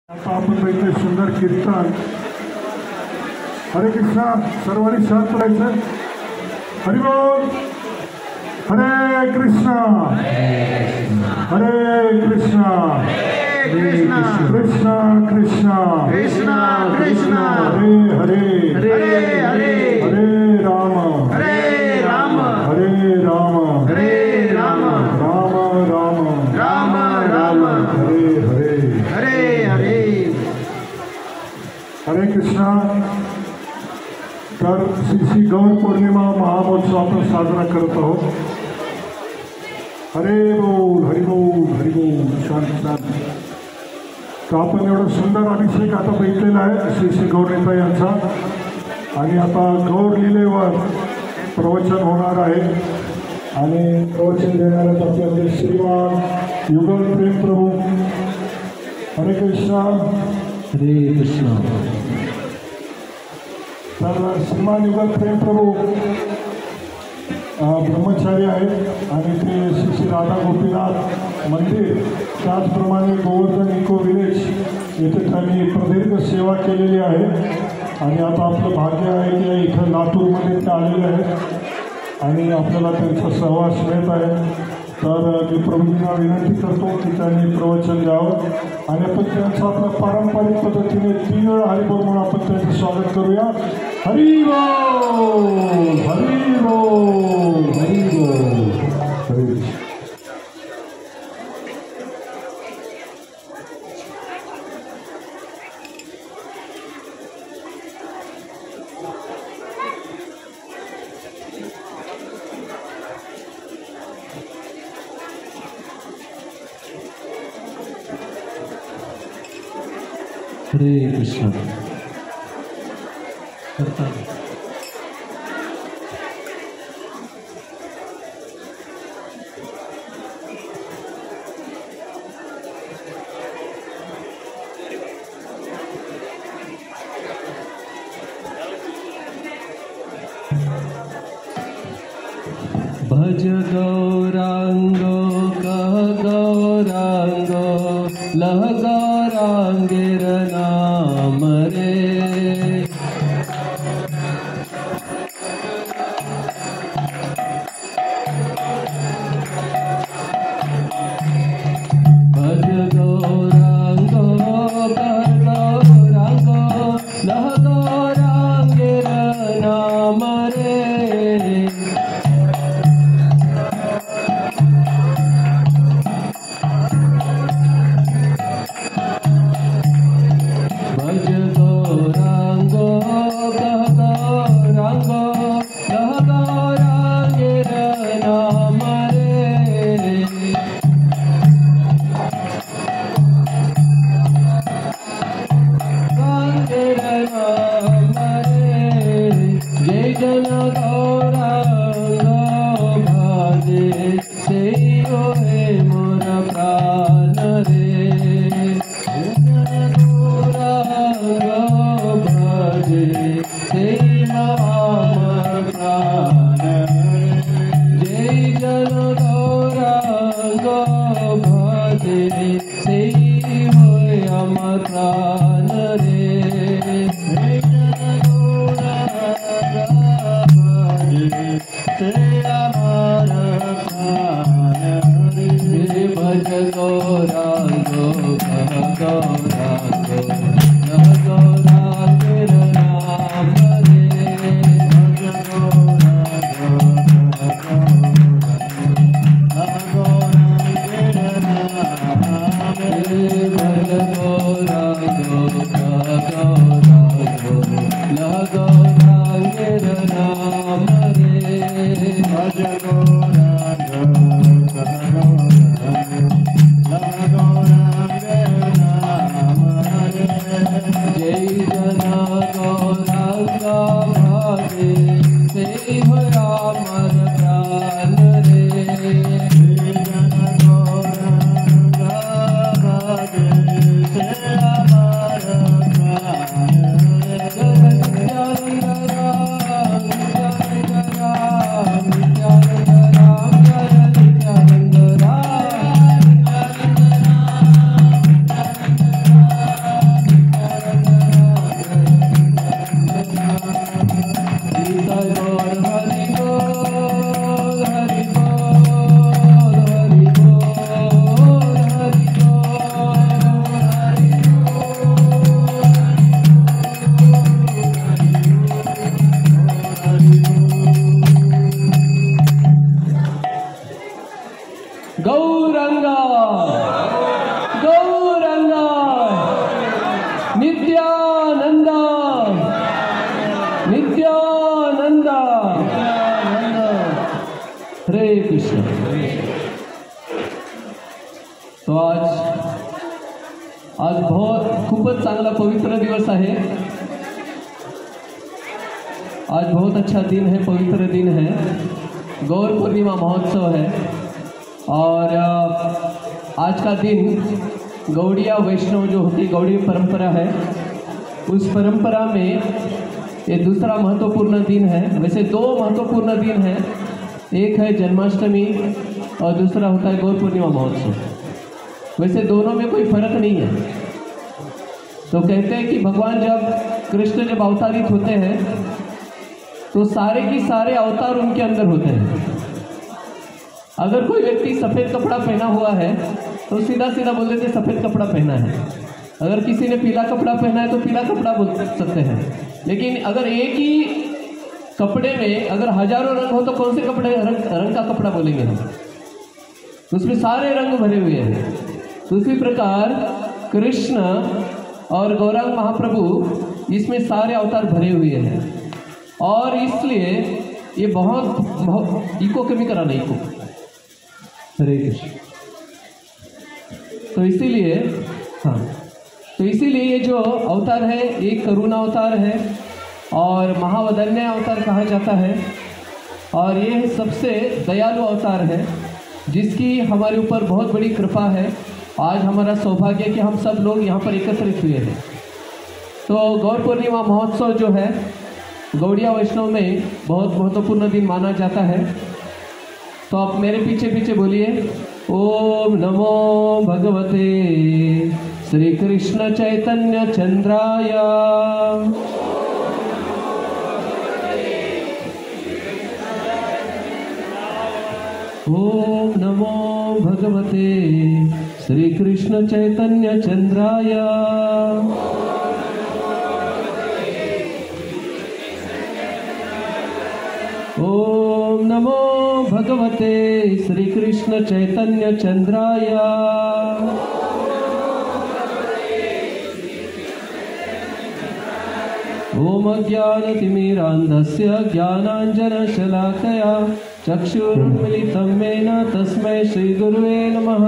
आता आपण बघितलं सुंदर कीर्तन. हरे कृष्णा. सर्वांनी शांत राहायचं. हरि बोल. हरे कृष्णा हरे कृष्णा कृष्णा कृष्णा कृष्णा कृष्णा कृष्णा हरे हरे हरे हरे हरे राम हरे राम हरे राम हरे राम राम राम राम राम हरे हरे हरे हरे. हरे कृष्णा. तर श्री गौर पौर्णिमा महामहोत्सव आपण साजरा करत आहोत. हरे बोल हरि बोल हरि बोल. शांत शांत. तर आपण एवढं सुंदर अभिषेक आता बघितलेला आहे श्री गौरनेता यांचा. आणि आता गौर लिलेवर प्रवचन होणार आहे. आणि प्रवचन देणारच आपले श्रीमान युगल प्रेम प्रभू. हरे कृष्णा. हरे कृष्णा. तर श्रीमान युगल प्रेम प्रभू ब्रह्मचारी आहेत आणि ते श्री राधा गोपीनाथ मंदिर त्याचप्रमाणे गोवर्धन इको विलेज येथे त्यांनी प्रदीर्घ सेवा केलेली आहे. आणि आता आपलं भाग्य आहे की इथं लातूरमध्ये ते आलेले आहेत आणि आपल्याला त्यांचा सहवास मिळत आहे. तर मी प्रभूंना विनंती करतो की त्यांनी प्रवचन द्यावं आणि आपण त्यांचं आपल्या पारंपरिक पद्धतीने 3 वेळा हरिबोल म्हणून आपण त्यांचं स्वागत करूया. हरी बोल हरी बोल हरी बोल. हरी. हरे कृष्णा. करता भज गौरांगो कह गौरांगो लह गौरांगेर नाम रे. भज गौरांगो कह गौरांगो लह गौरांगेर नाम रे. भज गौरांगो कह गौरांगो लह गौरांगेर नाम रे. गांगेर नाम रे. जय जन गौरांग भाजे सेई होए मोर प्राण रे. भजे सेई माम प्राण. जय जन गौरांग भजे सेई होय अमर प्राण रे. जय जन गौरांग भजे सेई अमर प्राण रे. भज गौरांगो कह गौरांगो लह गौरांगेर नाम रे. भज गौरांगो कह गौरांगो लह गौरांगेर नाम रे. भज गौरांगो कृष्ण। तो आज खूपच चांगला पवित्र दिवस आहे। आज बहुत अच्छा दिन है, पवित्र दिन है, गौर पूर्णिमा महोत्सव है। और आज का दिन गौड़िया वैष्णव जो होती गौड़ीय परंपरा है, उस परंपरा में ये दूसरा महत्वपूर्ण दिन है। वैसे दो महत्वपूर्ण दिन है, एक है जन्माष्टमी और दूसरा होता है गौर पूर्णिमा महोत्सव। वैसे दोनों में कोई फर्क नहीं है। तो कहते हैं कि भगवान कृष्ण जब अवतारित होते हैं तो सारे की सारे अवतार उनके अंदर होते हैं। अगर कोई व्यक्ति सफ़ेद कपड़ा पहना हुआ है तो सीधा सीधा बोल देते सफ़ेद कपड़ा पहना है। अगर किसी ने पीला कपड़ा पहना है तो पीला कपड़ा बोल सकते हैं। लेकिन अगर एक ही कपड़े में अगर हजारों रंग हो तो कौन से रंग का कपड़ा बोलेंगे हम? तो उसमें सारे रंग भरे हुए हैं। तो उसी प्रकार कृष्ण और गौरांग महाप्रभु इसमें सारे अवतार भरे हुए हैं। और इसलिए ये बहुत इको कमी कराना इको। हरे कृष्ण। तो इसीलिए ये जो अवतार है एक करुणा अवतार है और महावदन्य अवतार कहा जाता है। और ये सबसे दयालु अवतार है जिसकी हमारे ऊपर बहुत बड़ी कृपा है। आज हमारा सौभाग्य है कि हम सब लोग यहाँ पर एकत्रित हुए हैं। तो गौर पूर्णिमा महोत्सव जो है गौड़िया वैष्णव में बहुत महत्वपूर्ण दिन माना जाता है। तो आप मेरे पीछे पीछे बोलिए, ओम नमो भगवते श्री कृष्ण चैतन्य चंद्राय। ओम नमो भगवते श्री कृष्ण चैतन्य चंद्राय। ओम नमो भगवते श्री कृष्ण चैतन्य चंद्राय। ओम ज्ञानतिमिरान्धस्य ज्ञानाञ्जनशलाकया चक्षुरुन्मिलितं येन तस्मै श्रीगुरुवे नमः।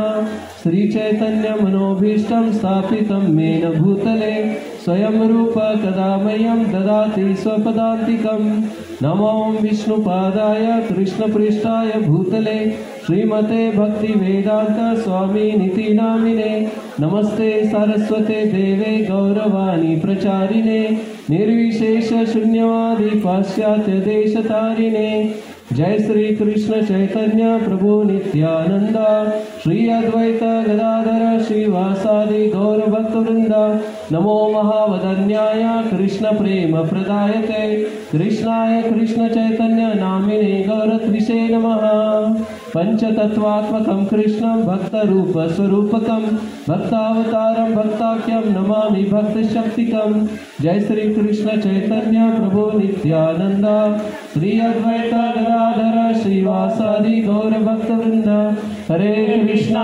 श्रीचैतन्यमनोभीष्टं स्थापितं येन भूतले स्वयं रूप कदा मह्यं ददाति स्वपदान्तिकं। नमो विष्णुपादाय कृष्णपृष्ठाय भूतले श्रीमते भक्तिवेदांत स्वामिनिति नामिने। नमस्ते सरस्वते देवे गौरवाणी प्रचारिणे निर्विशेष शून्यवादी पाश्चात्य देशतारिणे। जय श्री कृष्ण चैतन्य प्रभु नित्यानंद श्री अद्वैत गदाधर श्रीवासादि गौर भक्तवृंद। नमो महावदन्याय कृष्ण प्रेम प्रदायते कृष्णाय कृष्ण चैतन्य नामिने गौरत्विषे नमः। पंचतत्वात्मकं कृष्णं भक्तरूप स्वरूपकं भक्तावतारं भक्ताख्यं नमामि भक्तशक्तिकं। जय श्री कृष्ण चैतन्य प्रभु नित्यानंद श्री अद्वैत गदाधर श्रीवासादि गौर भक्तवृंद। हरे कृष्णा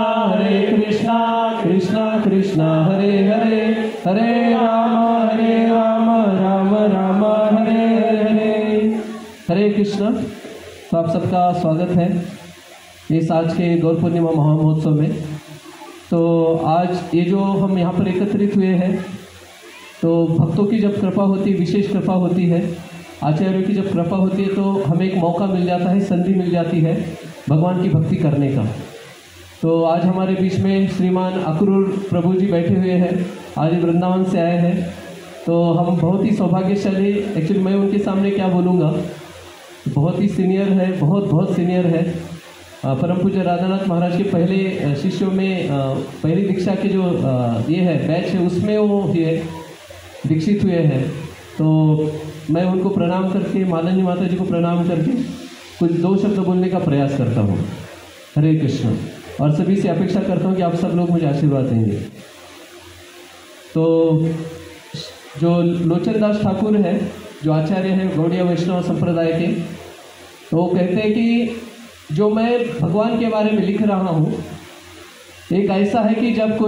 कृष्णा कृष्णा हरे हरे, हरे राम राम राम हरे हरे। हरे कृष्णा। तो आप सबका स्वागत है इस आज के गौर पूर्णिमा महामहोत्सव में। तो आज ये जो हम यहाँ पर एकत्रित हुए हैं तो भक्तों की जब कृपा होती है, विशेष कृपा होती है, आचार्यों की जब कृपा होती है तो हमें एक मौका मिल जाता है, संधि मिल जाती है भगवान की भक्ति करने का। तो आज हमारे बीच में श्रीमान अक्रूर प्रभु जी बैठे हुए हैं, आज वृंदावन से आए हैं। तो हम बहुत ही सौभाग्यशाली, एक्चुअली मैं उनके सामने क्या बोलूँगा, बहुत ही सीनियर है, बहुत सीनियर है। परम पूज्य राधानाथ महाराज के पहले शिष्यों में पहली दीक्षा के जो ये है बैच है उसमें वो ये दीक्षित हुए हैं। तो मैं उनको प्रणाम करके, मालनी माता जी को प्रणाम करके कुछ दो शब्द बोलने का प्रयास करता हूँ। हरे कृष्ण। और सभी से अपेक्षा करता हूँ कि आप सब लोग मुझे आशीर्वाद देंगे। तो जो लोचन दास ठाकुर है, जो आचार्य हैं गौड़िया वैष्णव संप्रदाय के, तो वो कहते हैं कि जो मैं भगवान के बारे में लिख रहा हूँ एक ऐसा है कि जब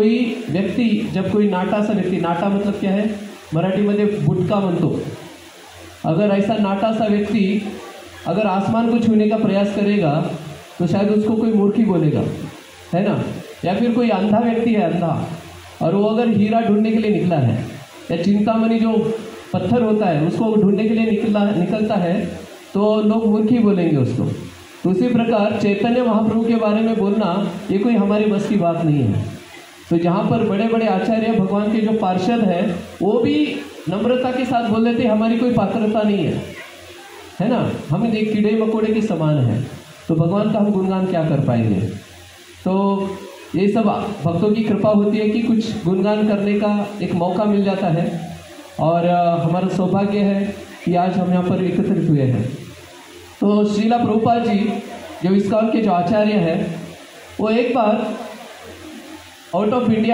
कोई नाटा सा व्यक्ती, नाटा मतलब क्या है मराठीमध्ये बुटका म्हणतो, अगर ऐसा नाटा सा व्यक्ति अगर आसमान को छूने का प्रयास करेगा तो शायद उसको कोई मूर्खी बोलेगा, है ना। या फिर कोई अंधा व्यक्ति है, अंधा, और वो अगर हीरा ढूंढने के लिए निकला है, या चिंतामणि जो पत्थर होता है उसको ढूंढने के लिए निकलता है, तो लोग मूर्खी बोलेंगे उसको। तो उसी प्रकार चैतन्य महाप्रभु के बारे में बोलना ये कोई हमारे बस की बात नहीं है। तो जहाँ पर बड़े बड़े आचार्य भगवान के जो पार्षद हैं वो भी नम्रता के साथ बोल देते हमारी कोई पात्रता नहीं है ना, हम एक कीड़े मकोड़े के समान हैं, तो भगवान का हम गुणगान क्या कर पाएंगे। तो ये सब भक्तों की कृपा होती है कि कुछ गुणगान करने का एक मौका मिल जाता है, और हमारा सौभाग्य है कि आज हम यहाँ पर एकत्रित हुए हैं। तो श्रीला प्रभुपाद जी जो इस्कॉन के जो आचार्य हैं, वो एक बार आउट ऑफ इंडिया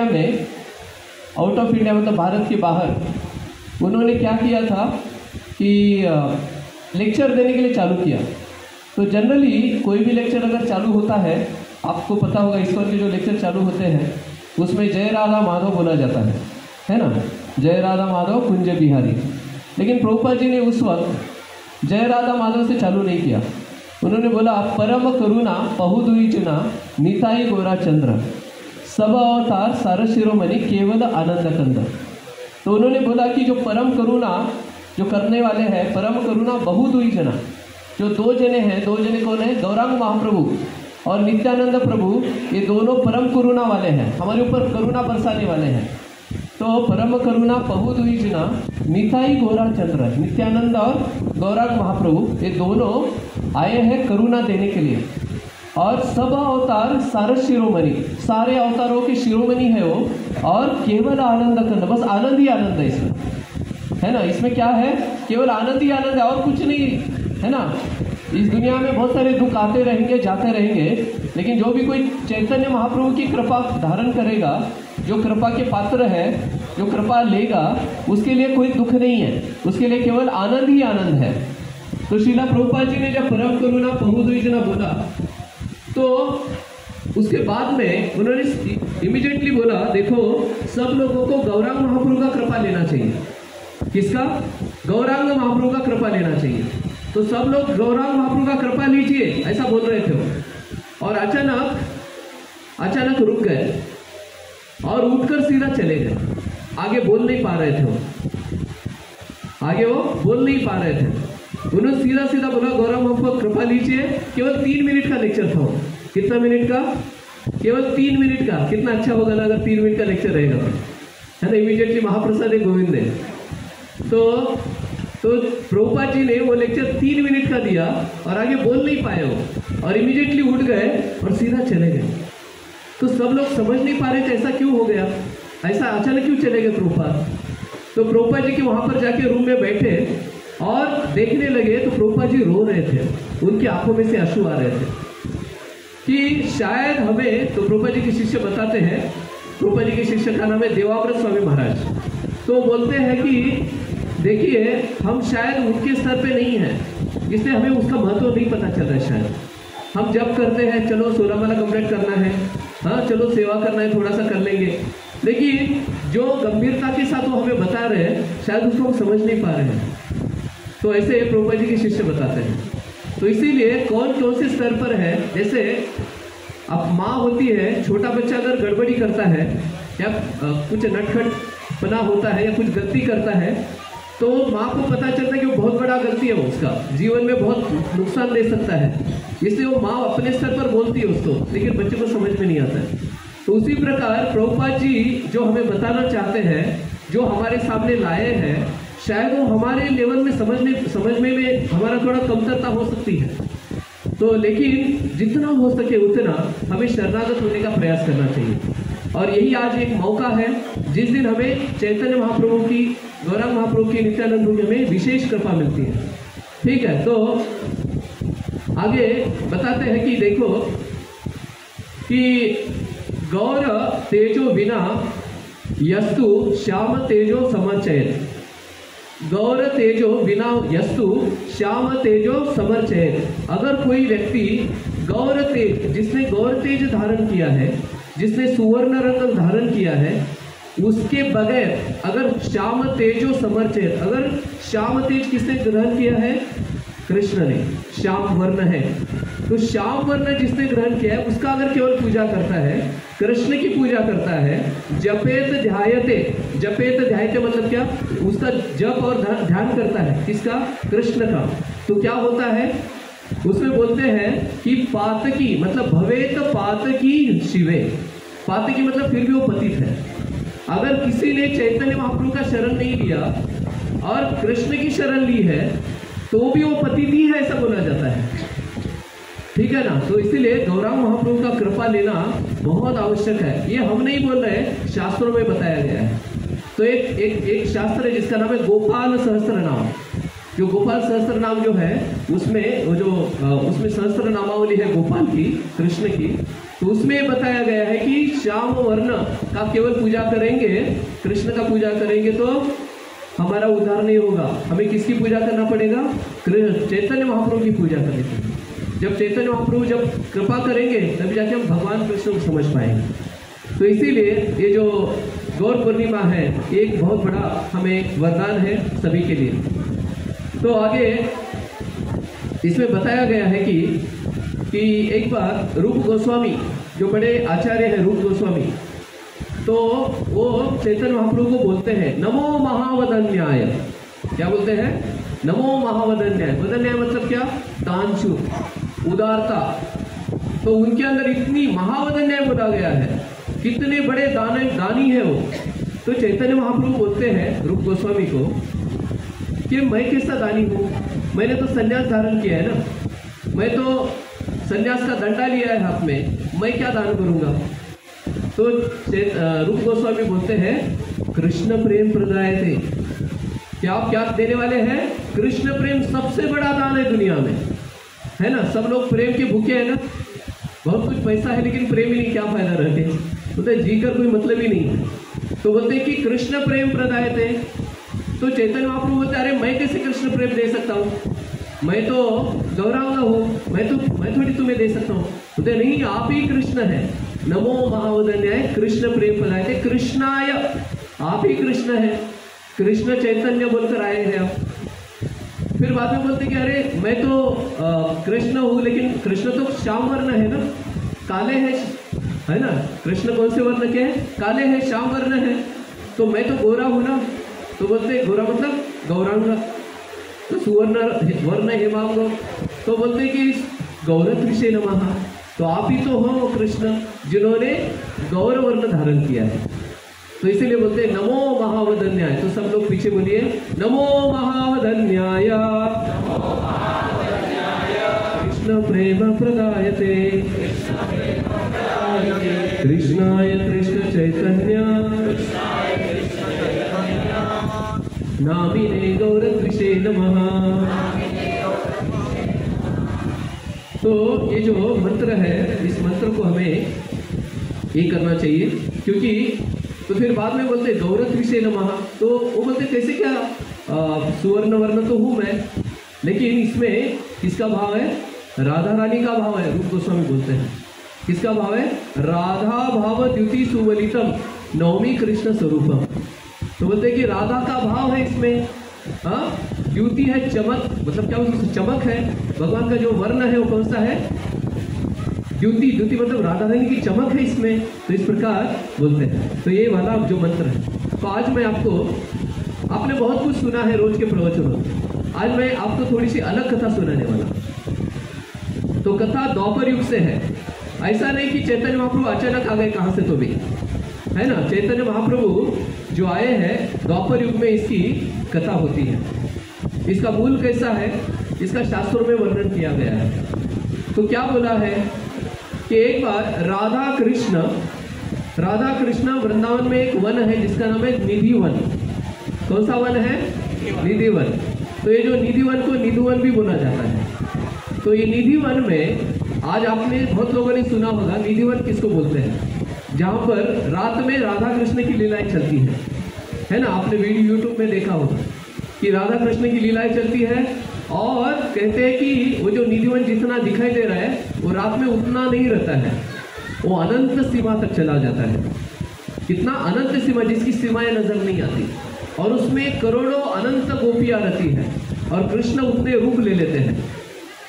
मतलब भारत के बाहर, उन्होंने क्या किया था कि लेक्चर देने के लिए चालू किया। तो जनरली कोई भी लेक्चर अगर चालू होता है, आपको पता होगा इस्कॉन के जो लेक्चर चालू होते हैं उसमें जय राधा माधव बोला जाता है ना, जय राधा माधव कुंज बिहारी। लेकिन प्रभुपाद जी ने उस वक्त जय राधा माधव से चालू नहीं किया। उन्होंने बोला परम करुणा पहुदुई चुना निताई गोरा चंद्र सब अवतार सार शिरोमणि केवल आनंद कंद। तो उन्होंने बोला कि जो परम करुणा जो करने वाले हैं, परम करुणा बहुदुई जना, जो दो जने हैं, दो जने कौन है, गौरांग महाप्रभु और नित्यानंद प्रभु, ये दोनों परम करुणा वाले हैं, हमारे ऊपर करुणा बरसाने वाले हैं। तो परम करुणा बहुदुई जना निताई गोरा चंद्र, नित्यानंद और गौरांग महाप्रभु ये दोनों आए हैं करुणा देने के लिए। और सब अवतार सार शिरोमणि, सारे अवतारों के शिरोमणि है वो, और केवल आनंद कंद, बस आनंद ही आनंद है इसमें, है ना। इसमें क्या है, केवल आनंद ही आनंद है और कुछ नहीं, है ना। इस दुनिया में बहुत सारे दुख आते रहेंगे जाते रहेंगे, लेकिन जो भी कोई चैतन्य महाप्रभु की कृपा धारण करेगा, जो कृपा के पात्र है, जो कृपा लेगा, उसके लिए कोई दुख नहीं है, उसके लिए केवल आनंद ही आनंद है। तो श्रीला प्रभुपाद जी ने जब परम करुणा बहुदुई जना बोला, तो उसके बाद में उन्होंने इमीडिएटली बोला देखो सब लोगों को गौरांग महाप्रभु का कृपा लेना चाहिए। किसका? गौरांग महाप्रभु का कृपा लेना चाहिए। तो सब लोग गौरांग महाप्रभु का कृपा लीजिए, ऐसा बोल रहे थे वो। और अचानक रुक गए और उठकर सीधा चले गए, आगे बोल नहीं पा रहे थे वो, आगे वो बोल नहीं पा रहे थे। उन्होंने सीधा बोला गौरांग महाप्रभु कृपा लीजिए। केवल 3 मिनट का लेक्चर था वो। कितना मिनट का? केवल 3 मिनट का। कितना अच्छा होगा ना अगर 3 मिनट का लेक्चर रहेगा, है ना। इमीडिएटली महाप्रसाद है गोविंद है। तो प्रभुपाद जी ने वो लेक्चर 3 मिनट का दिया और आगे बोल नहीं पाए वो, और इमीडिएटली उठ गए और सीधा चले गए। तो सब लोग समझ नहीं पा रहे थे ऐसा क्यों हो गया, ऐसा अचानक क्यों चले गए प्रभुपाद। तो प्रभुपाद जी के वहां पर जाके रूम में बैठे और देखने लगे, तो प्रभुपाद जी रो रहे थे, उनकी आंखों में से आंसू आ रहे थे कि शायद हमें। तो प्रभुपाद जी के शिष्य बताते हैं, प्रभुपाद जी के शिष्य का नाम है देवाव्रत स्वामी महाराज। तो बोलते हैं कि देखिए हम शायद उनके स्तर पे नहीं हैं, इसलिए हमें उसका महत्व नहीं पता चल रहा है। शायद हम जब करते हैं चलो 16 माला कंप्लीट करना है, हाँ चलो सेवा करना है, थोड़ा सा कर लेंगे, लेकिन जो गंभीरता के साथ वो हमें बता रहे हैं शायद उसको हम समझ नहीं पा रहे हैं। तो ऐसे प्रभुपाद जी के शिष्य बताते हैं। तो इसीलिए कौन से स्तर पर है, जैसे अब माँ होती है, छोटा बच्चा अगर गड़बड़ी करता है या कुछ नटखट बना होता है या कुछ गलती करता है, तो माँ को पता चलता है कि वो बहुत बड़ा गलती है, वो उसका जीवन में बहुत नुकसान दे सकता है, इसलिए वो माँ अपने स्तर पर बोलती है उसको, लेकिन बच्चे को समझ में नहीं आता है। तो उसी प्रकार प्रभुपाद जी जो हमें बताना चाहते हैं, जो हमारे सामने लाए हैं, शायद वो हमारे लेवल में समझने में हमारा थोड़ा कमतरता हो सकती है। तो लेकिन जितना हो सके उतना हमें शरणागत होने का प्रयास करना चाहिए। और यही आज एक मौका है जिस दिन हमें चैतन्य महाप्रभु की, गौरांग महाप्रभु की, नित्यानंद प्रभु की हमें विशेष कृपा मिलती है। ठीक है, तो आगे बताते हैं कि देखो कि गौर तेजो बिना यस्तु श्याम तेजो समर्चयत। गौर तेजो बिना यस्तु श्याम तेजो समर्चयत। अगर कोई व्यक्ति गौर तेज, जिसने गौर तेज धारण किया है, जिसने सुवर्ण रंग धारण किया है, उसके बगैर अगर श्याम तेजो समर्चयत, अगर श्याम तेज किसने ग्रहण किया है? कृष्ण ने। श्याम वर्ण है, तो श्याम वर्ण जिसने ग्रहण किया है उसका अगर केवल पूजा करता है, कृष्ण की पूजा करता है, जपेत ध्यायते मतलब क्या, उसका जप और ध्यान करता है, किसका, कृष्ण का, तो क्या होता है उसमें बोलते हैं कि पातकी मतलब भवेत पातकी शिवे, पातकी मतलब फिर भी वो पतित है। अगर किसी ने चैतन्य महाप्रभु का शरण नहीं लिया और कृष्ण की शरण ली है तो भी वो पतित ही है, ऐसा बोला जाता है, ठीक है ना। तो इसीलिए गौरांग महाप्रभु का कृपा लेना बहुत आवश्यक है। ये हम नहीं बोल रहे, शास्त्रों में बताया गया है। तो एक शास्त्र है जिसका नाम है गोपाल सहस्त्र नाम। जो गोपाल सहस्त्र नाम जो है उसमें उसमें सहस्त्र नामावली है गोपाल की, कृष्ण की, तो उसमें बताया गया है कि श्याम वर्ण का केवल पूजा करेंगे, कृष्ण का पूजा करेंगे तो हमारा उद्धार नहीं होगा। हमें किसकी पूजा करना पड़ेगा, चैतन्य महाप्रभु की पूजा करनी पड़ेगी। जब चैतन्य महाप्रभु जब कृपा करेंगे तभी जाके हम भगवान कृष्ण को समझ पाएंगे। तो इसीलिए ये जो गौर पूर्णिमा है एक बहुत बड़ा हमें वरदान है सभी के लिए। तो आगे इसमें बताया गया है कि एक बार रूप गोस्वामी जो बड़े आचार्य हैं रूप गोस्वामी, तो वो चैतन्य महाप्रभु को बोलते हैं नमो महावदन्याय। क्या बोलते हैं, नमो महावदन्याय। वदन्याय मतलब क्या, दानशूर, उदारता। तो उनके अंदर इतनी महावदन्याय बोला गया है, कितने बड़े दानी है वो। तो चैतन्य महाप्रभु बोलते हैं रूप गोस्वामी को कि मैं कैसा दानी हूँ, मैंने तो संन्यास धारण किया है ना, मैं तो संन्यास का दंडा लिया है हाथ में, मैं क्या दान करूँगा। तो रूप गोस्वामी बोलते हैं कृष्ण प्रेम प्रदाय थे। क्या आप क्या देने वाले हैं, कृष्ण प्रेम सबसे बड़ा दान है दुनिया में, है ना। सब लोग प्रेम के भूखे हैं ना, बहुत कुछ पैसा है लेकिन प्रेम ही नहीं, क्या फायदा रहते, बोलते जी कर कोई मतलब ही नहीं है। तो बोलते हैं कि कृष्ण प्रेम प्रदाय थे। तो चैतन्य महाप्रभु बोलते अरे मैं कैसे कृष्ण प्रेम दे सकता हूँ, मैं तो गौरांग हूँ, मैं थोड़ी तुम्हें दे सकता हूँ। बोलते नहीं, आप ही कृष्ण है। नमो महावदन्याय कृष्ण प्रेम प्रदाय थे कृष्णाय, आप ही कृष्ण है, कृष्ण चैतन्य बोलकर आए हैं आप। फिर बाद में बोलते कि अरे मैं तो कृष्ण हूँ, लेकिन कृष्ण तो श्याम वर्ण है ना, काले है ना। कृष्ण कौन से वर्ण के हैं, काले हैं, श्याम वर्ण है। तो मैं तो गोरा हूँ ना। तो बोलते गोरा मतलब गौरांग, तो सुवर्ण वर्ण हेमांग। तो बोलते कि गौरत्रिषे नमः, तो आप ही तो हो कृष्ण जिन्होंने गौर वर्ण धारण किया है। तो इसीलिए बोलते हैं नमो महावदन्याय। तो सब लोग पीछे बोलिए नमो महावदन्याय कृष्ण प्रेम प्रदायते कृष्णाय कृष्ण चैतन्य नामिने गौरत्रिषे नमः। तो ये जो मंत्र है, इस मंत्र को हमें ये करना चाहिए, क्योंकि तो फिर बाद में बोलते गौरत्रिषे नमः। तो वो बोलते कैसे, क्या सुवर्ण वर्ण तो हूँ मैं, लेकिन इसमें किसका भाव है, राधा रानी का भाव है। रूप गोस्वामी बोलते हैं किसका भाव है, राधा भाव द्युति सुवलितम नवमी कृष्ण स्वरूपम। तो बोलते कि राधा का भाव है इसमें, हाँ, द्युति है चमक, मतलब क्या उसकी चमक है। भगवान का जो वर्ण है वो कौन सा है, द्युति, द्युति मतलब राधा रानी की चमक है इसमें। तो इस प्रकार बोलते हैं। तो ये वाला जो मंत्र है। तो आज मैं आपको, आपने बहुत कुछ सुना है रोज के प्रवचनों, आज मैं आपको थोड़ी सी अलग कथा सुनाने वाला। तो कथा द्वापर युग से है, ऐसा नहीं कि चैतन्य महाप्रभु अचानक आ गए कहाँ से, तो भी है ना। चैतन्य महाप्रभु जो आए हैं द्वापर युग में इसकी कथा होती है। इसका मूल कैसा है, इसका शास्त्रों में वर्णन किया गया है। तो क्या बोला है कि एक बार राधा कृष्ण वृंदावन में एक वन है जिसका नाम है निधि वन। कौन सा वन है, निधि वन। तो ये जो निधि वन को निधुवन भी बोला जाता है। तो ये निधि वन में आज आपने बहुत लोगों ने सुना होगा, निधि वन किसको बोलते हैं, जहाँ पर रात में राधा कृष्ण की लीलाएं चलती है ना। आपने वीडियो यूट्यूब में देखा होगा कि राधा कृष्ण की लीलाएं चलती है, और कहते हैं कि वो जो निधिवन जितना दिखाई दे रहा है वो रात में उतना नहीं रहता है, वो अनंत सीमा तक चला जाता है। कितना अनंत सीमा, जिसकी सीमाएं नजर नहीं आती, और उसमें करोड़ों अनंत गोपियां रहती है, और कृष्ण उतने रूप ले लेते हैं।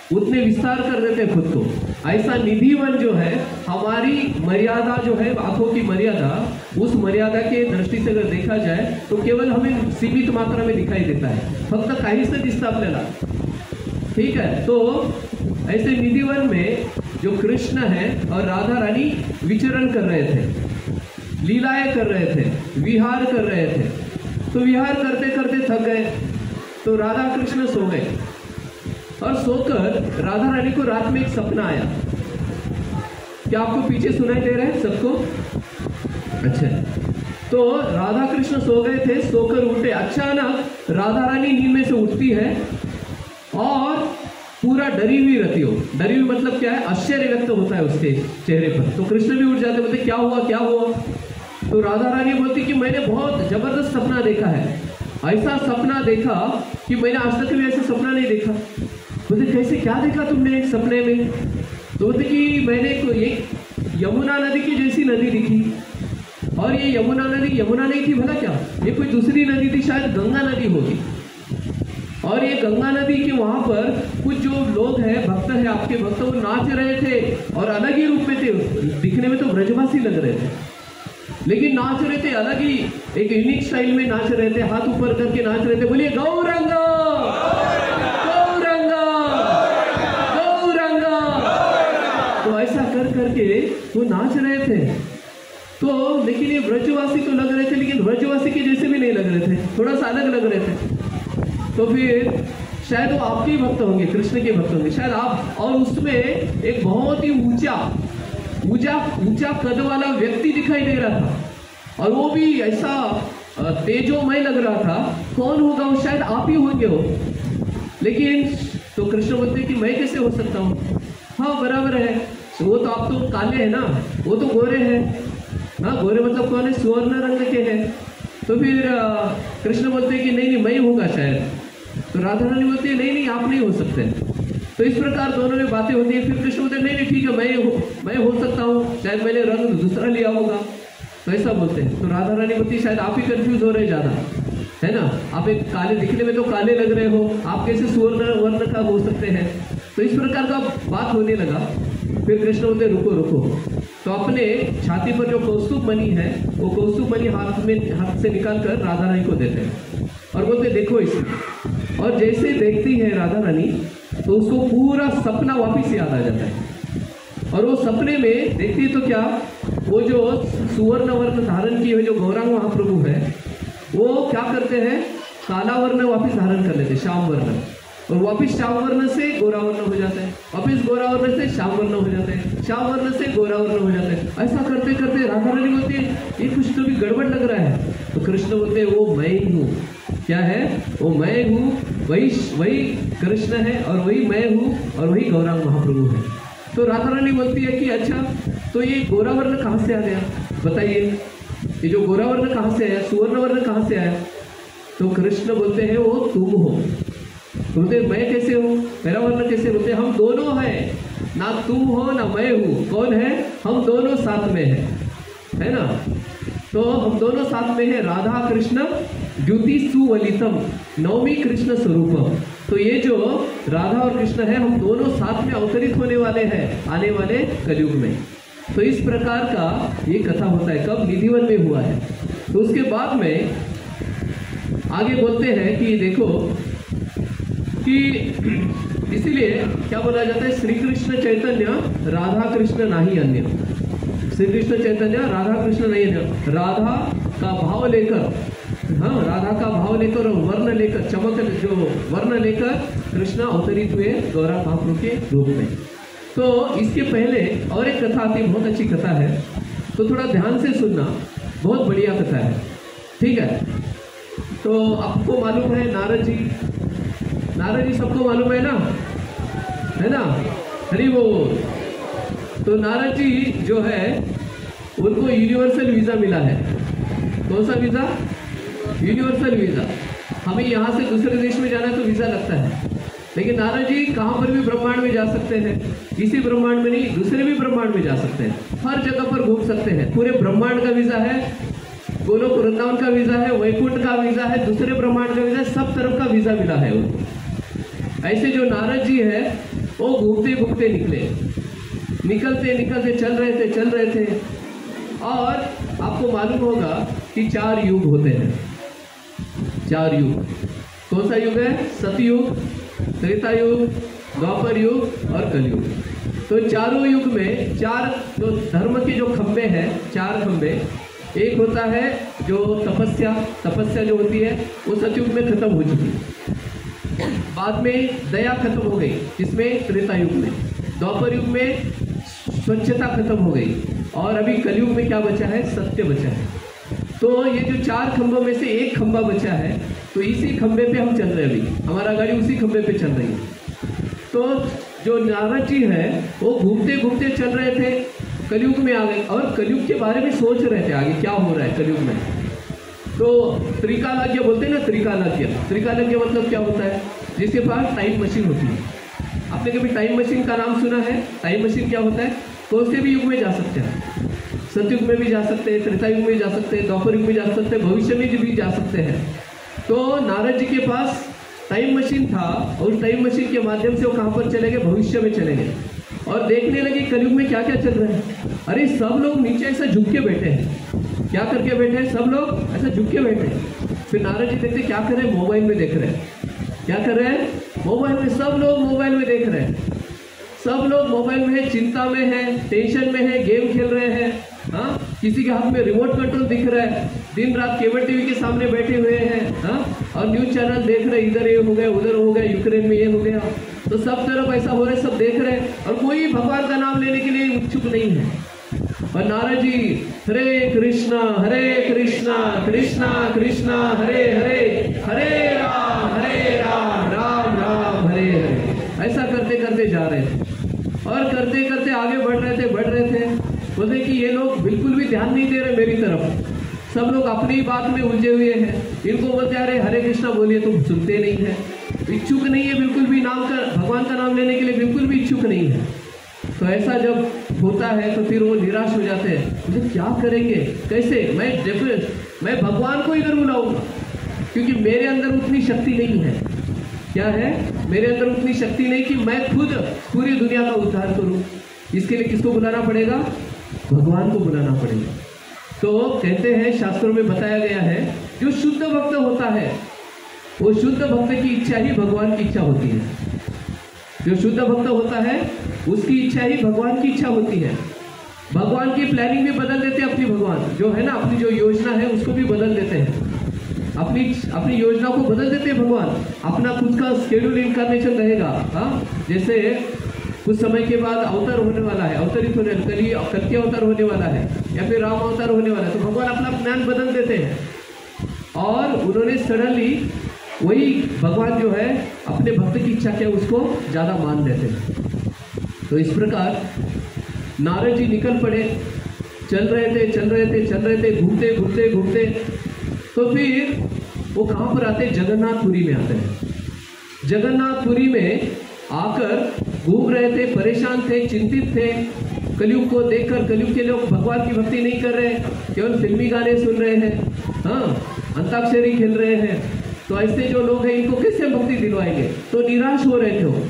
उतने विस्तार कर देते हैं खुद को। ऐसा निधिवन जो है, हमारी मर्यादा जो है, आंखों की मर्यादा, उस मर्यादा के दृष्टि से अगर देखा जाए तो केवल हमें सीमित मात्रा में दिखाई देता है, फक्त काहीच दिसतं आपल्याला। ठीक है, तो ऐसे निधिवन में जो कृष्ण है और राधा रानी विचरण कर रहे थे, लीलाएं कर रहे थे, विहार कर रहे थे। तो विहार करते करते थक गए, तो राधा कृष्ण सो गए, और सोकर राधा रानी को रात में एक सपना आया। क्या आपको पीछे सुनाई दे रहा है सबको? अच्छा, तो राधा कृष्ण सो गए थे, सोकर उठे, अचानक राधा रानी नींद में से उठती है और पूरा डरी हुई रहती हो। डरी हुई मतलब क्या है? आश्चर्य व्यक्त होता है उसके चेहरे पर। तो कृष्ण भी उठ जाते, बोलते क्या हुआ क्या हुआ? तो राधा रानी बोलती कि मैंने बहुत जबरदस्त सपना देखा है, ऐसा सपना देखा कि मैंने आज तक भी ऐसा सपना नहीं देखा। बोलते कैसे, क्या देखा तुमने एक सपने में? तो बोलते कि मैंने एक यमुना नदी की जैसी नदी दिखी, और ये यमुना नदी यमुना नहीं थी भला, क्या ये कोई दूसरी नदी थी, शायद गंगा नदी होगी। और ये गंगा नदी के वहां पर कुछ जो लोग हैं, भक्त है, आपके भक्त, वो नाच रहे थे और अलग ही रूप में थे, दिखने में तो ब्रजवासी लग रहे थे, लेकिन नाच रहे थे अलग ही एक यूनिक स्टाइल में नाच रहे थे, हाथ ऊपर करके नाच रहे थे। बोलिए गौरंग गौरंग गौरंग। तो ऐसा कर करके वो नाच रहे थे। तो लेकिन ये ब्रजवासी तो लग रहे थे, लेकिन ब्रजवासी के जैसे भी नहीं लग रहे थे, थोड़ा सा अलग लग रहे थे। तो फिर शायद वो आपके ही भक्त होंगे, कृष्ण के भक्त होंगे शायद आप। और उसमें एक बहुत ही ऊंचा कद वाला व्यक्ति दिखाई दे रहा था, और वो भी ऐसा तेजोमय लग रहा था। कौन होगा वो? शायद आप ही होंगे वो। लेकिन तो कृष्ण बोलते कि मैं कैसे हो सकता हूँ? हाँ बराबर है, वो तो आप तो काले हैं ना, वो तो गोरे हैं। हाँ, गोरे मतलब कौन है? स्वर्ण रंग के हैं। तो फिर कृष्ण बोलते कि नहीं मैं होगा शायद। तो राधा रानी बोलती है नहीं आप नहीं हो सकते। तो इस प्रकार दोनों में बातें होती है। फिर कृष्ण बोलते नहीं ठीक है, मैं हो सकता हूँ, शायद मैंने रंग दूसरा लिया होगा। तो ऐसा बोलते हैं। तो राधा रानी बोलती शायद आप ही कंफ्यूज हो रहे ज़्यादा, है ना? आप एक काले, दिखने में तो काले लग रहे हो, आप कैसे स्वर्ण वर्ण का हो सकते हैं? तो इस प्रकार का बात होने लगा। फिर कृष्ण बोलते रुको। तो अपने छाती पर जो कौस्तुभ मणि है, वो कौस्तुभ मणि हाथ से निकाल कर राधा रानी को देते हैं और बोलते देखो इसे। और जैसे देखती है राधा रानी, तो उसको पूरा सपना वापिस याद आ जाता है। और वो सपने में देखती है तो क्या, वो जो सुवर्ण वर्ण धारण किए हुए जो गौरांग महाप्रभु है, वो क्या करते हैं? काला वर्ण वापिस धारण कर लेते, श्याम वर्ण, और वापिस श्याम वर्ण से गोरा वर्ण हो जाता है, वापिस गोरा वर्ण से श्याम वर्ण हो जाते हैं, श्याम वर्ण से गोरा वर्ण हो जाते हैं। ऐसा करते करते राधा रानी बोलती है ये कुछ तो भी गड़बड़ लग रहा है। तो कृष्ण बोलते हैं वो मैं ही हूँ। क्या है? वो मैं हूँ, वही कृष्ण है, और वही मैं हूँ, और वही गौरांग महाप्रभु है। तो राधा रानी बोलती है कि अच्छा, तो ये गोरा वर्ण कहाँ से आ गया बताइए? ये जो गोरा वर्ण कहाँ से आया, सुवर्ण वर्ण कहाँ से आया? तो कृष्ण बोलते हैं वो तुम हो। बोलते मैं कैसे हूँ, मेरा वर्ण कैसे? बोलते हम दोनों हैं, ना तुम हो ना मैं हूँ। कौन है? हम दोनों साथ में है ना? तो हम दोनों साथ में है। राधा कृष्ण द्युति सुवलितम नवमी कृष्ण स्वरूपम। तो ये जो राधा और कृष्ण है, हम दोनों साथ में अवतरित होने वाले हैं आने वाले कलयुग में। तो इस प्रकार का ये कथा होता है। कब? निधिवन में हुआ है। तो उसके बाद में आगे बोलते हैं कि देखो कि इसीलिए क्या बोला जाता है, श्री कृष्ण चैतन्य राधा कृष्ण नहीं अन्य। श्री कृष्ण चैतन्य राधा कृष्ण नहीं अन्य। राधा का भाव लेकर, हाँ, राधा का भाव लेकर और वर्ण लेकर, चमक जो वर्ण लेकर कृष्ण अवतरित हुए गौरांग महाप्रभु के रूप में। तो इसके पहले और एक कथा आती, बहुत अच्छी कथा है, तो थोड़ा ध्यान से सुनना, बहुत बढ़िया कथा है। ठीक है? तो आपको मालूम है नारद जी सबको मालूम है ना? हरि बोल। तो नारद जी जो है उनको यूनिवर्सल वीजा मिला है। कौन सा वीजा? Universal visa. हमें यहाँ से दूसरे देश में जाना है तो वीजा लगता है, लेकिन नारद जी कहाँ पर भी ब्रह्मांड में जा सकते हैं। इसी ब्रह्मांड में नहीं, दूसरे भी ब्रह्मांड में जा सकते हैं, हर जगह पर घूम सकते हैं। पूरे ब्रह्मांड का वीजा है, गोलोक वृंदावन का वीजा है, वैकुंठ का वीजा है, दूसरे ब्रह्मांड का वीजा है, सब तरफ का वीजा मिला है उनको। ऐसे जो नारद जी है, वो वो घूमते घूमते निकलते निकलते चल रहे थे। और आपको मालूम होगा कि 4 युग होते हैं। 4 युग। कौन सा युग है? सतयुग, त्रेता युग, द्वापर युग और कलयुग। तो चारों युग में 4 जो धर्म के जो खंबे हैं, 4 खंबे। एक होता है जो तपस्या जो होती है वो सतयुग में खत्म हो चुकी। बाद में दया खत्म हो गई, जिसमें त्रेता युग में। द्वापर युग में स्वच्छता खत्म हो गई। और अभी कलयुग में क्या बचा है? सत्य बचा है। तो ये जो 4 खंभों में से एक खंभा बचा है, तो इसी खंबे पे हम चल रहे हैं। अभी हमारा गाड़ी उसी खंबे पे चल रही है। तो जो नारद जी है वो घूमते घूमते चल रहे थे, कलयुग में आ गए और कलयुग के बारे में सोच रहे थे आगे क्या हो रहा है कलयुग में। तो त्रिकालज्ञ बोलते हैं ना, त्रिकालज्ञ मतलब क्या होता है? जिसके पास टाइम मशीन होती है। आपने कभी टाइम मशीन का नाम सुना है? टाइम मशीन क्या होता है? कौन से भी युग में जा सकते हैं। सतयुग में भी जा सकते हैं, त्रेता युग में जा सकते हैं, द्वापर युग में जा सकते हैं, भविष्य में भी जा सकते हैं। तो नारद जी के पास टाइम मशीन था और उस टाइम मशीन के माध्यम से वो कहाँ पर चले गए? भविष्य में चले गए और देखने लगे कलयुग में क्या क्या चल रहा है। अरे सब लोग नीचे ऐसा झुक के बैठे हैं। क्या करके बैठे हैं? सब लोग ऐसा झुक के बैठे हैं। फिर नारद जी देखते क्या कर रहे हैं? मोबाइल में देख रहे हैं। क्या कर रहे हैं? मोबाइल में। सब लोग मोबाइल में देख रहे हैं। सब लोग मोबाइल में है, चिंता में है, टेंशन में है, गेम खेल रहे हैं। हाँ, किसी के हाथ में रिमोट कंट्रोल दिख रहा है, दिन रात केबल टीवी के सामने बैठे हुए हैं। हाँ, और न्यूज चैनल देख रहे, इधर ये हो गया, उधर हो गया, यूक्रेन में ये हो गया। तो सब तरफ ऐसा हो रहा है, सब देख रहे हैं और कोई भगवान का नाम लेने के लिए इच्छुक नहीं है। और नारद जी हरे कृष्णा कृष्णा कृष्णा हरे हरे, हरे राम राम राम हरे हरे, ऐसा करते करते जा रहे थे। और करते करते आगे बढ़ रहे थे। बोलते कि ये लोग बिल्कुल भी ध्यान नहीं दे रहे मेरी तरफ। सब लोग अपनी बात में उलझे हुए हैं। इनको बोलते अरे हरे कृष्णा बोलिए, तो सुनते नहीं है, इच्छुक नहीं है बिल्कुल भी, भगवान का नाम लेने के लिए बिल्कुल भी इच्छुक नहीं है। तो ऐसा जब होता है तो फिर वो निराश हो जाते हैं। मुझे क्या करेंगे, कैसे मैं भगवान को इधर बुलाऊंगा, क्योंकि मेरे अंदर उतनी शक्ति नहीं है। क्या है? मेरे अंदर उतनी शक्ति नहीं कि मैं खुद पूरी दुनिया का उद्धार करूं। इसके लिए किसको बुलाना पड़ेगा? भगवान को बुलाना पड़ेगा। तो कहते हैं, शास्त्रों में बताया गया है, जो शुद्ध भक्त होता है वो शुद्ध भक्त की इच्छा ही भगवान की इच्छा होती है। जो शुद्ध भक्त होता है उसकी इच्छा ही भगवान की इच्छा होती है। भगवान की प्लानिंग भी बदल देते हैं अपनी, भगवान जो है ना, अपनी जो योजना है उसको भी बदल देते हैं। अपनी योजना को बदल देते हैं भगवान। अपना खुद का शेड्यूल इनकारनेशन रहेगा। हाँ, जैसे कुछ समय के बाद अवतार होने वाला है, अवतरित होने, कल के अवतार होने वाला है या फिर राम अवतार होने वाला है, तो भगवान अपना प्लान बदल देते हैं। और उन्होंने सडनली वही भगवान जो है अपने भक्त की इच्छा क्या उसको ज़्यादा मान देते हैं। तो इस प्रकार नारद जी निकल पड़े, चल रहे थे, घूमते। तो फिर वो कहाँ पर आते? जगन्नाथपुरी में आते हैं। जगन्नाथपुरी में आकर घूम रहे थे, परेशान थे, चिंतित थे। कलयुग को देखकर, कलयुग के लोग भगवान की भक्ति नहीं कर रहे, केवल फिल्मी गाने सुन रहे हैं, हाँ, अंताक्षरी खेल रहे हैं। तो ऐसे जो लोग हैं इनको कैसे भक्ति दिलवाएंगे? तो निराश हो रहे थे वो।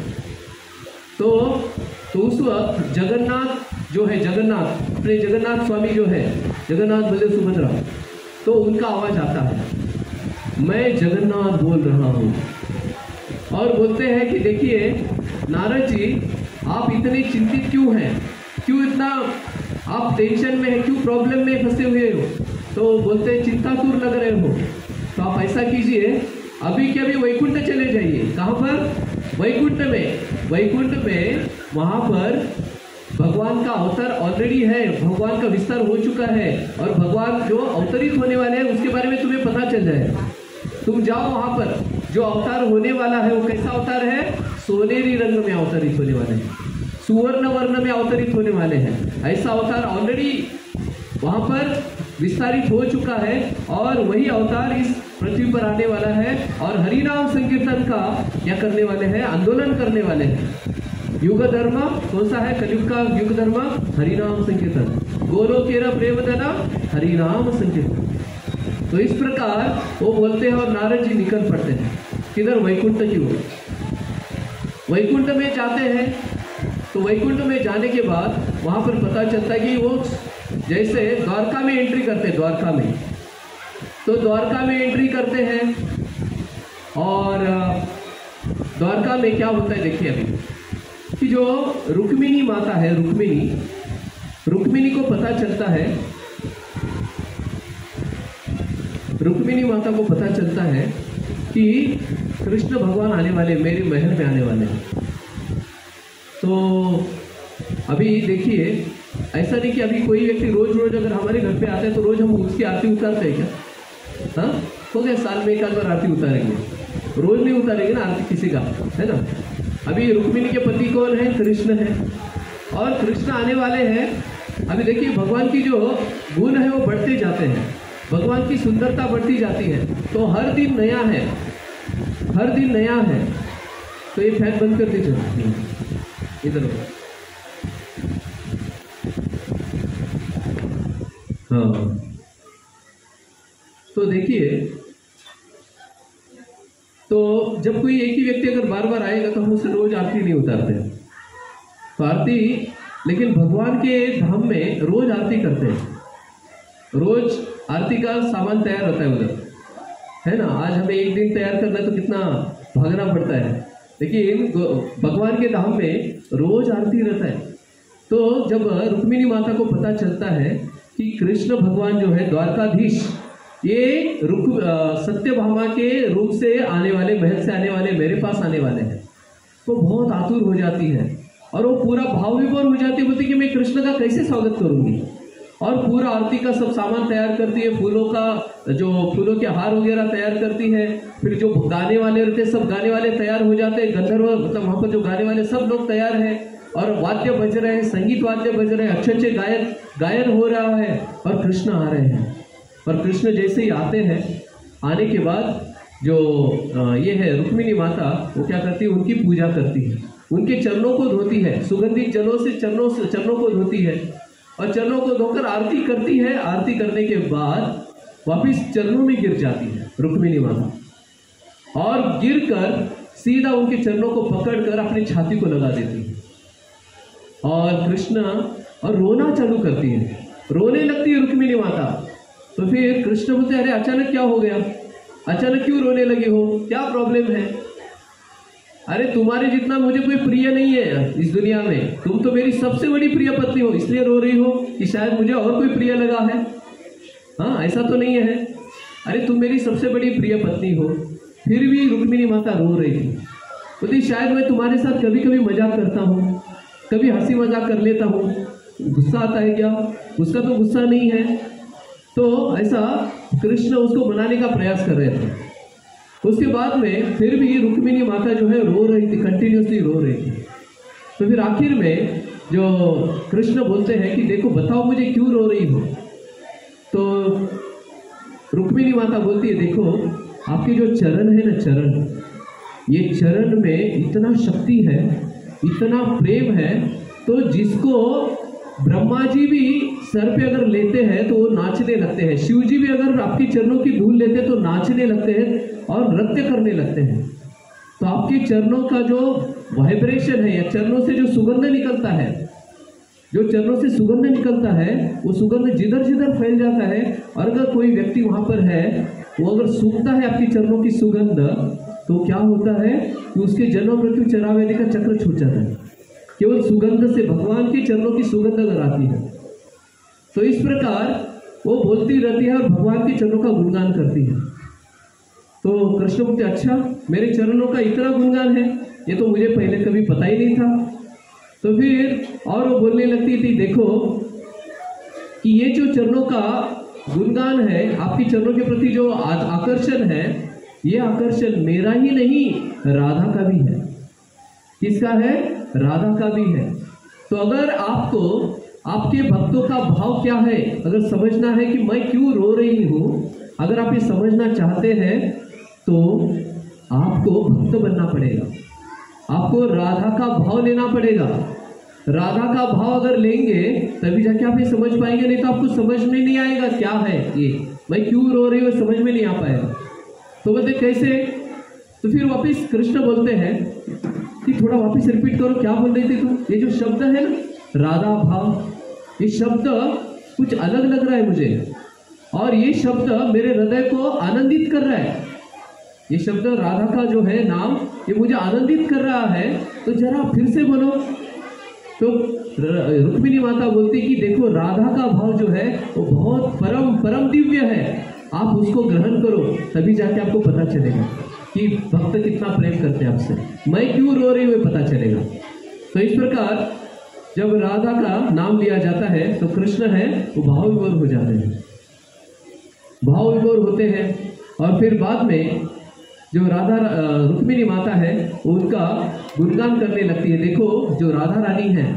तो उस वक्त जगन्नाथ जो है, अपने जगन्नाथ स्वामी जो है, जगन्नाथ बलदेव सुभद्रा, तो उनका आवाज आता है, मैं जगन्नाथ बोल रहा हूँ। और बोलते हैं कि देखिए नारद जी, आप इतने चिंतित क्यों हैं, क्यों इतना आप टेंशन में हैं, क्यों प्रॉब्लम में फंसे हुए हो? तो बोलते हैं चिंतातुर लग रहे हो, तो आप ऐसा कीजिए, अभी के अभी वैकुंठ चले जाइए। कहाँ पर? वैकुंठ में वहाँ पर भगवान का अवतार ऑलरेडी है, भगवान का विस्तार हो चुका है और भगवान जो अवतरित होने वाले हैं उसके बारे में तुम्हें पता चल जाएगा। तुम जाओ वहाँ पर, जो अवतार होने वाला है वो कैसा अवतार है? सोनेरी रंग में अवतरित होने वाले हैं, सुवर्ण वर्ण में अवतरित होने वाले हैं। ऐसा अवतार ऑलरेडी वहाँ पर विस्तारित हो चुका है और वही अवतार इस पृथ्वी पर आने वाला है और हरिनाम संकीर्तन का क्या करने वाले हैं? आंदोलन करने वाले हैं। युग धर्म कौन सा है? कलयुग का युग धर्म हरिनाम संकीर्तन। गोलोकेरा प्रेमधना हरिनाम संकीर्तन। तो इस प्रकार वो बोलते हैं और नारद जी निकल पड़ते हैं। किधर? वैकुंठ की ओर। वैकुंठ में जाते हैं तो वैकुंठ में जाने के बाद वहाँ पर पता चलता है कि वो जैसे द्वारका में एंट्री करते हैं, द्वारका में, तो द्वारका में एंट्री करते हैं और द्वारका में क्या होता है देखिए अभी कि जो रुक्मिणी माता है, रुक्मिणी को पता चलता है, रुक्मिणी माता को पता चलता है कि कृष्ण भगवान आने वाले, मेरे महल में आने वाले हैं। तो अभी देखिए, ऐसा नहीं कि अभी कोई व्यक्ति रोज रोज अगर हमारे घर पे आता है तो रोज हम उसकी आरती उतारते हैं क्या? हाँ, हो गया, साल में एक आध बार आरती उतारेंगे, रोज नहीं उतारेंगे ना आरती किसी का, है ना। अभी रुक्मिणी के पति कौन है? कृष्ण है, और कृष्ण आने वाले हैं। अभी देखिए भगवान की जो गुण है वो बढ़ते जाते हैं, भगवान की सुंदरता बढ़ती जाती है, तो हर दिन नया है, हर दिन नया है। तो ये फैन बंद कर दीजिए इधर। हाँ, तो देखिए, तो जब कोई एक ही व्यक्ति अगर बार बार आएगा तो हम उसे रोज आरती नहीं उतारते, तो आरती, लेकिन भगवान के धाम में रोज आरती करते हैं, रोज आरती का सामान तैयार होता है उधर, है ना। आज हमें एक दिन तैयार करना है तो कितना भागना पड़ता है, लेकिन भगवान के धाम में रोज आरती रहता है। तो जब रुक्मिणी माता को पता चलता है कि कृष्ण भगवान जो है द्वारकाधीश, ये सत्यभामा के रूप से आने वाले, महल से आने वाले, मेरे पास आने वाले हैं, तो बहुत आतुर हो जाती है और वो पूरा भाव विभोर हो जाती है, बोलती कि मैं कृष्ण का कैसे स्वागत करूंगी, और पूरा आरती का सब सामान तैयार करती है, फूलों का जो फूलों के हार वगैरह तैयार करती है। फिर जो गाने वाले रहते हैं सब गाने वाले तैयार हो जाते हैं, गंधर्व मतलब वहाँ पर जो गाने वाले सब लोग तैयार हैं, और वाद्य बज रहे हैं, संगीत वाद्य बज रहे हैं, अच्छे अच्छे गायन हो रहा है, और कृष्ण आ रहे हैं। और कृष्ण जैसे ही आते हैं, आने के बाद जो ये है रुक्मिणी माता, वो क्या करती है, उनकी पूजा करती है, उनके चरणों को धोती है, सुगंधित जलों से चरणों को धोती है, और चरणों को धोकर आरती करती है। आरती करने के बाद वापिस चरणों में गिर जाती है रुक्मिणी माता, और गिरकर सीधा उनके चरणों को पकड़कर अपनी छाती को लगा देती है, और कृष्ण और रोना चालू करती है, रोने लगती है रुक्मिणी माता। तो फिर कृष्ण बोलते, अरे अचानक क्या हो गया, अचानक क्यों रोने लगे हो, क्या प्रॉब्लम है? अरे तुम्हारे जितना मुझे कोई प्रिय नहीं है इस दुनिया में, तुम तो मेरी सबसे बड़ी प्रिय पत्नी हो, इसलिए रो रही हो कि शायद मुझे और कोई प्रिय लगा है? हाँ, ऐसा तो नहीं है। अरे तुम मेरी सबसे बड़ी प्रिय पत्नी हो, फिर भी रुक्मिणी माता रो रही थी, बोलती शायद मैं तुम्हारे साथ कभी कभी मजाक करता हूँ, कभी हंसी मजाक कर लेता हूँ, गुस्सा आता है क्या? उसका तो गुस्सा नहीं है। तो ऐसा कृष्ण उसको मनाने का प्रयास कर रहे थे। उसके बाद में फिर भी रुक्मिणी माता जो है रो रही थी, कंटिन्यूसली रो रही थी। तो फिर आखिर में जो कृष्ण बोलते हैं कि देखो बताओ मुझे क्यों रो रही हो। तो रुक्मिणी माता बोलती है, देखो आपके जो चरण है ना, चरण, ये चरण में इतना शक्ति है, इतना प्रेम है, तो जिसको ब्रह्मा जी भी सर पे अगर लेते हैं तो वो नाचने लगते हैं, शिव जी भी अगर आपके चरणों की धूल लेते हैं तो नाचने लगते हैं और नृत्य करने लगते हैं। तो आपके चरणों का जो वाइब्रेशन है, या चरणों से जो सुगंध निकलता है, जो चरणों से सुगंध निकलता है, वो सुगंध जिधर जिधर फैल जाता है, और अगर कोई व्यक्ति वहां पर है, वो अगर सूंघता है आपकी चरणों की सुगंध, तो क्या होता है कि उसके जन्म मृत्यु चरावेदी का चक्र छूट जाता है, केवल सुगंध से, भगवान के चरणों की सुगंध अगर आती है। तो इस प्रकार वो बोलती रहती है और भगवान के चरणों का गुणगान करती है। तो कृष्ण बोलते, अच्छा मेरे चरणों का इतना गुणगान है, ये तो मुझे पहले कभी पता ही नहीं था। तो फिर और वो बोलने लगती थी, देखो कि ये जो चरणों का गुणगान है, आपके चरणों के प्रति जो आकर्षण है, ये आकर्षण मेरा ही नहीं, राधा का भी है। किसका है? राधा का भी है। तो अगर आपको आपके भक्तों का भाव क्या है, अगर समझना है कि मैं क्यों रो रही हूँ, अगर आप ये समझना चाहते हैं तो आपको भक्त बनना पड़ेगा, आपको राधा का भाव लेना पड़ेगा। राधा का भाव अगर लेंगे तभी जाके आप ये समझ पाएंगे, नहीं तो आपको समझ में नहीं आएगा क्या है ये, मैं क्यों रो रही हूँ, समझ में नहीं आ पाएगा। तो बोलते कैसे? तो फिर वापिस कृष्ण बोलते हैं कि थोड़ा वापस रिपीट करो, क्या बोल रहे थे तुम? ये जो शब्द है ना राधा भाव, ये शब्द कुछ अलग लग रहा है मुझे, और ये शब्द मेरे हृदय को आनंदित कर रहा है। ये शब्द राधा का जो है नाम, ये मुझे आनंदित कर रहा है। तो जरा फिर से बोलो। तो रुक्मिणी माता बोलती कि देखो राधा का भाव जो है वो बहुत परम परम दिव्य है, आप उसको ग्रहण करो, तभी जाके आपको पता चलेगा कि भक्त कितना प्रेम करते हैं आपसे। मैं क्यों रो रही हूँ पता चलेगा। तो इस प्रकार जब राधा का नाम लिया जाता है तो कृष्ण है वो भाव विभोर हो जाते हैं, भाव विभोर होते हैं। और फिर बाद में जो राधा रुक्मिणी माता है वो उनका गुणगान करने लगती है। देखो जो राधा रानी है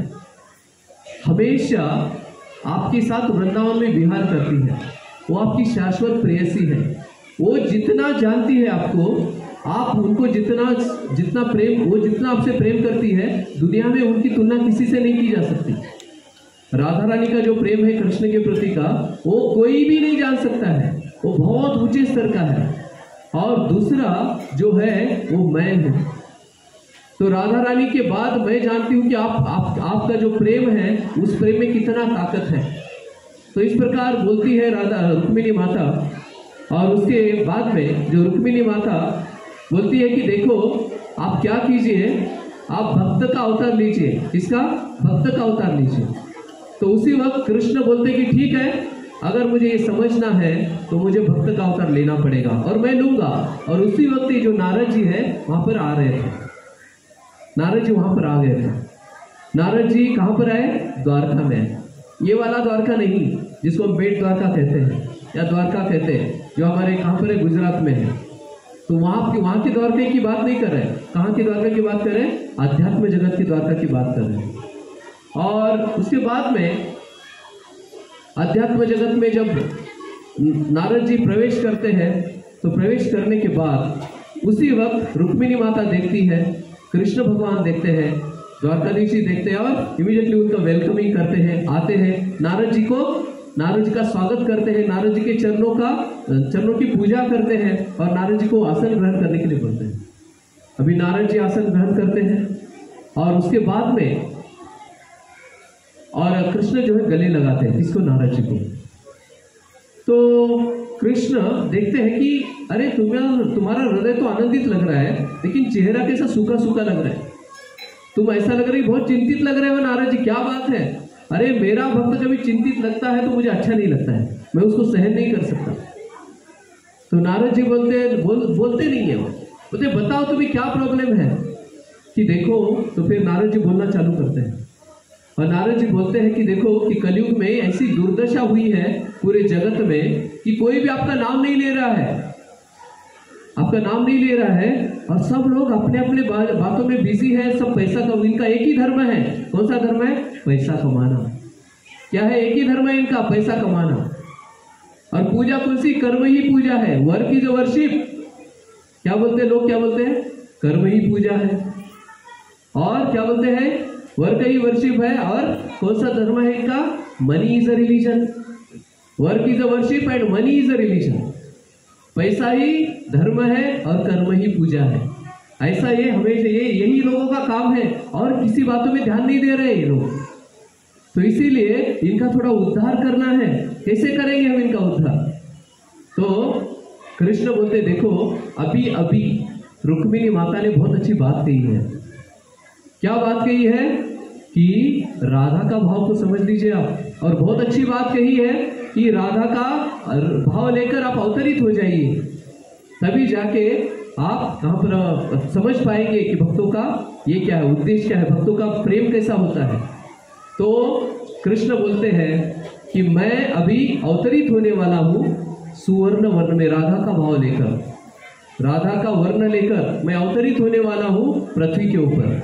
हमेशा आपके साथ वृंदावन में विहार करती है, वो आपकी शाश्वत प्रेयसी है। वो जितना जानती है आपको, आप उनको जितना प्रेम, वो जितना आपसे प्रेम करती है, दुनिया में उनकी तुलना किसी से नहीं की जा सकती। राधा रानी का जो प्रेम है कृष्ण के प्रति का, वो कोई भी नहीं जान सकता है, वो बहुत ऊंचे स्तर का है। और दूसरा जो है वो मैं हूँ। तो राधा रानी के बाद मैं जानती हूँ कि आपका जो प्रेम है उस प्रेम में कितना ताकत है। तो इस प्रकार बोलती है राधा रुक्मिणी माता। और उसके बाद में जो रुक्मिणी माता बोलती है कि देखो आप क्या कीजिए, आप भक्त का अवतार लीजिए। किसका? भक्त का अवतार लीजिए। तो उसी वक्त कृष्ण बोलते कि ठीक है, अगर मुझे ये समझना है तो मुझे भक्त का अवतार लेना पड़ेगा और मैं लूंगा। और उसी वक्त जो नारद जी है वहां पर आ रहे थे, नारद जी वहां पर आ गए थे। नारद जी कहाँ पर आए? द्वारका में। ये वाला द्वारका नहीं जिसको हम बेट द्वारका कहते हैं या द्वारका कहते हैं, जो हमारे कहाँ पर है? गुजरात में है। तो वहाँ के द्वारका की बात नहीं कर रहे हैं। कहाँ की द्वारका की बात कर रहे हैं? आध्यात्म जगत की द्वारका की बात कर रहे हैं। और उसके बाद में अध्यात्म जगत में जब नारद जी प्रवेश करते हैं तो प्रवेश करने के बाद उसी वक्त रुक्मिणी माता देखती है, कृष्ण भगवान देखते हैं, द्वारकाधीश जी देखते हैं और इमीडिएटली उनका वेलकमिंग करते हैं, आते हैं नारद जी का स्वागत करते हैं, नारद जी के चरणों की पूजा करते हैं और नारद जी को आसन ग्रहण करने के लिए बोलते हैं। अभी नारद जी आसन ग्रहण करते हैं और उसके बाद में और कृष्ण जो है गले लगाते हैं इसको, नारद जी को। तो कृष्ण देखते हैं कि अरे तुम्हारा हृदय तो आनंदित लग रहा है, लेकिन चेहरा कैसा सूखा सूखा लग रहा है, तुम ऐसा लग रही बहुत चिंतित लग रहे हो नारद जी, क्या बात है? अरे मेरा भक्त कभी चिंतित लगता है तो मुझे अच्छा नहीं लगता है, मैं उसको सहन नहीं कर सकता। तो नारद जी बोलते नहीं है, वो बोलते बताओ तुम्हें क्या प्रॉब्लम है कि देखो। तो फिर नारद जी बोलना चालू करते हैं और नारद जी बोलते हैं कि देखो कि कलयुग में ऐसी दुर्दशा हुई है पूरे जगत में कि कोई भी आपका नाम नहीं ले रहा है, आपका नाम नहीं ले रहा है और सब लोग अपने अपने बातों में बिजी है, सब पैसा का, इनका एक ही धर्म है। कौन सा धर्म है? पैसा कमाना। क्या है? एक ही धर्म है इनका, पैसा कमाना। और पूजा कौन सी? कर्म ही पूजा है। Work is worship. क्या बोलते हैं लोग? क्या बोलते हैं? कर्म ही पूजा है। और क्या बोलते हैं? वर्क ही वर्शिप है। और कौन सा धर्म है इनका? Money is a religion. Work is a worship and money is a religion. पैसा ही धर्म है और कर्म ही पूजा है। ऐसा ये हमेशा यही लोगों का काम है और किसी बातों में ध्यान नहीं दे रहे ये लोग। तो इसीलिए इनका थोड़ा उद्धार करना है। कैसे करेंगे हम इनका उद्धार? तो कृष्ण बोलते देखो अभी रुक्मिणी माता ने बहुत अच्छी बात कही है। क्या बात कही है? कि राधा का भाव को समझ लीजिए आप। और बहुत अच्छी बात कही है कि राधा का भाव लेकर आप अवतरित हो जाइए, तभी जाके आप कहाँ पर समझ पाएंगे कि भक्तों का ये क्या है, उद्देश्य क्या है, भक्तों का प्रेम कैसा होता है। तो कृष्ण बोलते हैं कि मैं अभी अवतरित होने वाला हूँ सुवर्ण वर्ण में, राधा का भाव लेकर, राधा का वर्ण लेकर मैं अवतरित होने वाला हूँ पृथ्वी के ऊपर।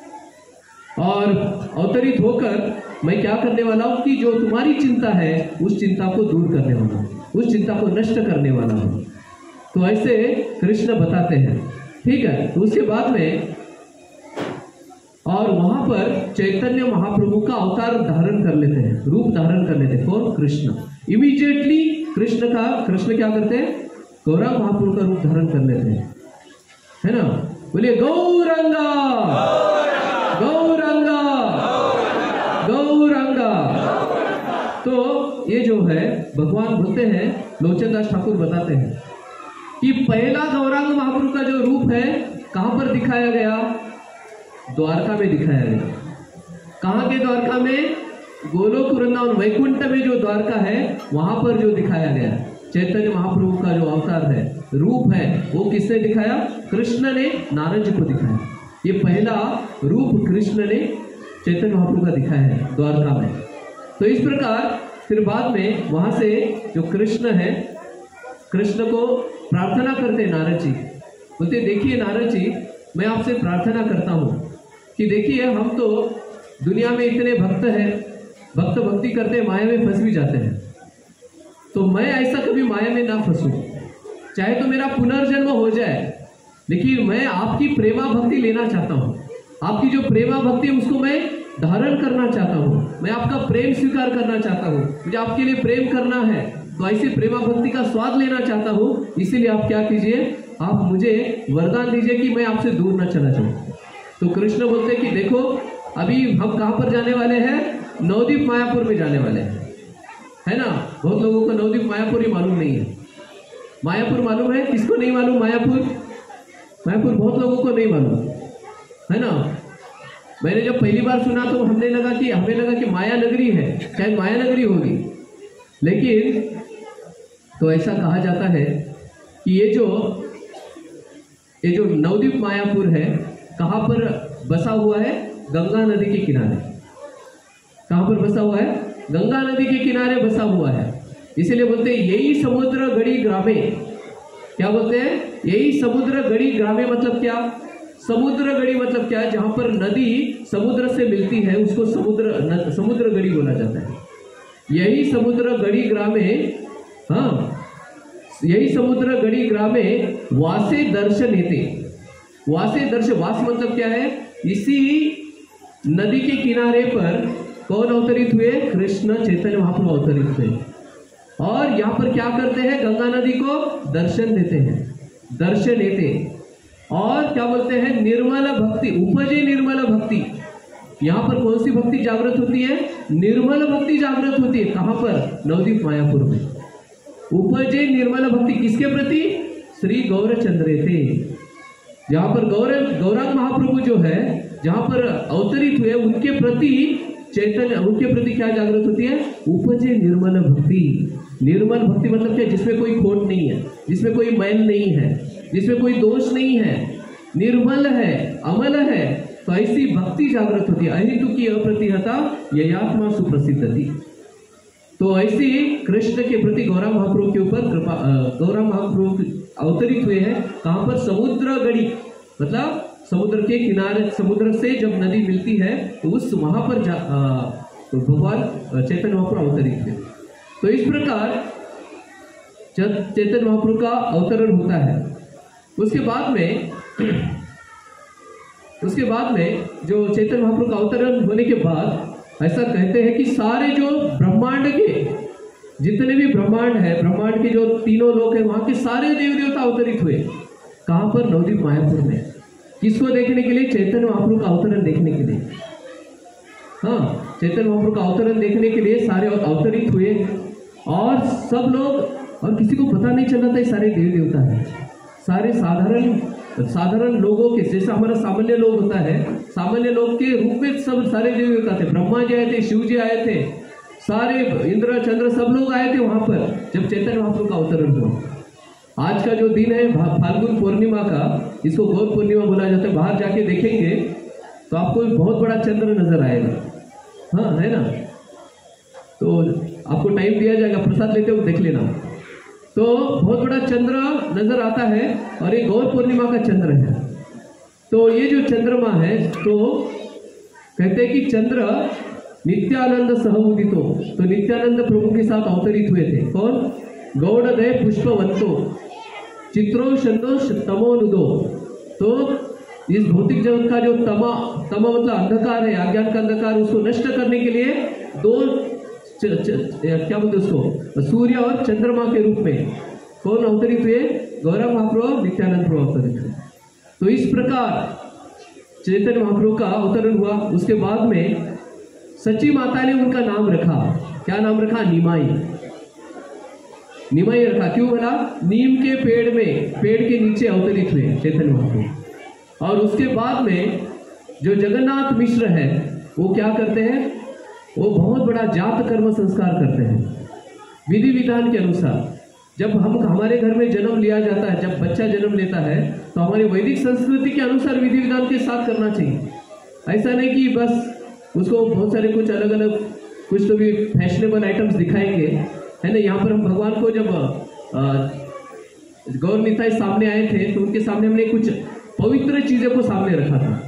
और अवतरित होकर मैं क्या करने वाला हूँ कि जो तुम्हारी चिंता है उस चिंता को दूर करने वाला हूँ, उस चिंता को नष्ट करने वाला हूँ। तो ऐसे कृष्ण बताते हैं, ठीक है। तो उसके बाद में और वहां पर चैतन्य महाप्रभु का अवतार धारण कर लेते हैं, रूप धारण कर लेते हैं। कौन? कृष्ण। इमीडिएटली कृष्ण क्या करते हैं? गौरा महाप्रभु का रूप धारण कर लेते हैं, है ना। बोलिए गौरंगा। जो है भगवान बोलते हैं, लोचन दास ठाकुर बताते हैं कि पहला गौरांग महाप्रभु का जो रूप है कहाँ पर दिखाया गया? द्वारका में दिखाया गया। कहाँ के द्वारका में? गोलोक वृंदावन वैकुंठ में जो द्वारका है वहां पर जो दिखाया गया चैतन्य महाप्रभु का जो अवतार है, रूप है, वो किसने दिखाया? कृष्ण ने नारद जी को दिखाया। ये पहला रूप कृष्ण ने चैतन्य महाप्रभु का दिखाया है द्वारका में। तो इस प्रकार फिर बाद में वहां से जो कृष्ण है, कृष्ण को प्रार्थना करते नारद जी, बोलते देखिए नारद जी, मैं आपसे प्रार्थना करता हूँ कि देखिए हम तो दुनिया में इतने भक्त हैं, भक्त भक्ति करते माया में फंस भी जाते हैं, तो मैं ऐसा कभी माया में ना फंसूं, चाहे तो मेरा पुनर्जन्म हो जाए, लेकिन मैं आपकी प्रेमा भक्ति लेना चाहता हूँ। आपकी जो प्रेमा भक्ति उसको मैं धारण करना चाहता हूँ, मैं आपका प्रेम स्वीकार करना चाहता हूँ, मुझे आपके लिए प्रेम करना है, तो ऐसी प्रेमा भक्ति का स्वाद लेना चाहता हूँ। इसीलिए आप क्या कीजिए, आप मुझे वरदान दीजिए कि मैं आपसे दूर ना चला जाऊँ। तो कृष्ण बोलते कि देखो अभी हम कहाँ पर जाने वाले हैं? नवद्वीप मायापुर में जाने वाले हैं, है ना। बहुत लोगों को नवद्वीप मायापुर ही मालूम नहीं है। मायापुर मालूम है? किसको नहीं मालूम मायापुर? मायापुर बहुत लोगों को नहीं मालूम, है ना। मैंने जब पहली बार सुना तो हमें लगा कि माया नगरी है, शायद माया नगरी होगी, लेकिन तो ऐसा कहा जाता है कि ये जो नवद्वीप मायापुर है कहाँ पर बसा हुआ है? गंगा नदी के किनारे। कहाँ पर बसा हुआ है? गंगा नदी के किनारे बसा हुआ है। इसीलिए बोलते हैं यही समुद्र गड़ी ग्रामे। क्या बोलते हैं? यही समुद्र गड़ी ग्रामे मतलब क्या? समुद्र गड़ी मतलब क्या? जहां पर नदी समुद्र से मिलती है उसको समुद्र गड़ी बोला जाता है। यही समुद्र गड़ी ग्रामे, हाँ, यही समुद्र गड़ी ग्रामे वासे दर्शन हेते। वासे दर्शन, वास मतलब क्या है? इसी नदी के किनारे पर कौन अवतरित हुए? कृष्ण चैतन्य महाप्रभु अवतरित हुए, और यहाँ पर क्या करते हैं? गंगा नदी को दर्शन देते हैं, दर्शन देते, और क्या बोलते हैं? निर्मल भक्ति, उपजे निर्मल भक्ति। यहाँ पर कौन सी भक्ति जागृत होती है? निर्मल भक्ति जागृत होती है। कहाँ पर? नवद्वीप मायापुर में। उपजे निर्मल भक्ति किसके प्रति? श्री गौरचंद्र थे। यहाँ पर गौरांग महाप्रभु जो है, जहाँ पर अवतरित हुए, उनके प्रति चैतन्य, उनके प्रति क्या जागृत होती है? उपजे निर्मल भक्ति। निर्मल भक्ति मतलब क्या? जिसमें कोई खोट नहीं है, जिसमें कोई मैल नहीं है, जिसमें कोई दोष नहीं है, निर्मल है, अमल है, तो ऐसी भक्ति जागृत होती है। अहितु की अप्रतिहता ययात्मा सुप्रसिद्ध थी। तो ऐसी कृष्ण के प्रति गौरांग महाप्रभु के ऊपर कृपा, गौरांग महाप्रभु अवतरित हुए हैं। कहाँ पर? समुद्र गड़ी मतलब समुद्र के किनारे, समुद्र से जब नदी मिलती है तो उस वहां पर तो भगवान चैतन्य महाप्रभु अवतरित हुए। तो इस प्रकार चैतन्य महाप्रभु का अवतरण होता है। उसके बाद में जो चैतन्य महाप्रभु का अवतरण होने के बाद ऐसा कहते हैं कि सारे जो ब्रह्मांड के जितने भी ब्रह्मांड है, ब्रह्मांड के जो तीनों लोक है, वहां के सारे देव देवता अवतरित हुए। कहाँ पर? नवद्वीप मायापुर में। किसको देखने के लिए? चैतन्य महाप्रभु का अवतरण देखने के लिए। हाँ, चैतन्य महाप्रभु का अवतरण देखने के लिए सारे अवतरित हुए, और सब लोग, और किसी को पता नहीं चल रहा था ये सारे देव देवता है। सारे साधारण लोगों के, जैसा हमारा सामान्य लोग होता है, सामान्य लोग के रूप में सब सारे देव देवता थे। ब्रह्मा जी आए थे, शिव जी आए थे, सारे इंद्र चंद्र सब लोग आए थे वहां पर जब चैतन्य महाप्रभु का अवतरण हुआ। आज का जो दिन है फाल्गुन पूर्णिमा का, इसको गौर पूर्णिमा बोला जाता है। बाहर जाके देखेंगे तो आपको बहुत बड़ा चंद्र नजर आएगा, हाँ, है ना। तो आपको टाइम दिया जाएगा, प्रसाद लेते हुए देख लेना। तो बहुत बड़ा चंद्र नजर आता है, और ये गौर पूर्णिमा का चंद्र है। तो ये जो चंद्रमा है, तो कहते हैं कि चंद्र नित्यानंद सहमुदितो, तो नित्यानंद प्रभु के साथ अवतरित हुए थे। कौन? गौड़दय पुष्पवंतो चित्रो शंदो तमोनुदो। तो इस भौतिक जगत का जो तमा मतलब अंधकार है, अज्ञान का अंधकार, उसको नष्ट करने के लिए दो क्या बोलते उसको, सूर्य और चंद्रमा के रूप में कौन अवतरित हुए? गौरांग महाप्रभु, नित्यानंद प्रभु अवतरित हुए। तो इस प्रकार चैतन्य महाप्रभु का अवतरण हुआ। उसके बाद में सची माता ने उनका नाम रखा। क्या नाम रखा? निमाई। निमाई रखा। क्यों बोला? नीम के पेड़ के नीचे अवतरित हुए चैतन्य महाप्रभु। और उसके बाद में जो जगन्नाथ मिश्र है वो क्या करते हैं? वो बहुत बड़ा जात कर्म संस्कार करते हैं विधि विधान के अनुसार। जब हमारे घर में जन्म लिया जाता है, जब बच्चा जन्म लेता है तो हमारे वैदिक संस्कृति के अनुसार विधि विधान के साथ करना चाहिए। ऐसा नहीं कि बस उसको बहुत सारे कुछ अलग अलग कुछ तो भी फैशनेबल आइटम्स दिखाएंगे, है ना। यहाँ पर हम भगवान को जब गौर निताई सामने आए थे तो उनके सामने हमने कुछ पवित्र चीज़ों को सामने रखा था।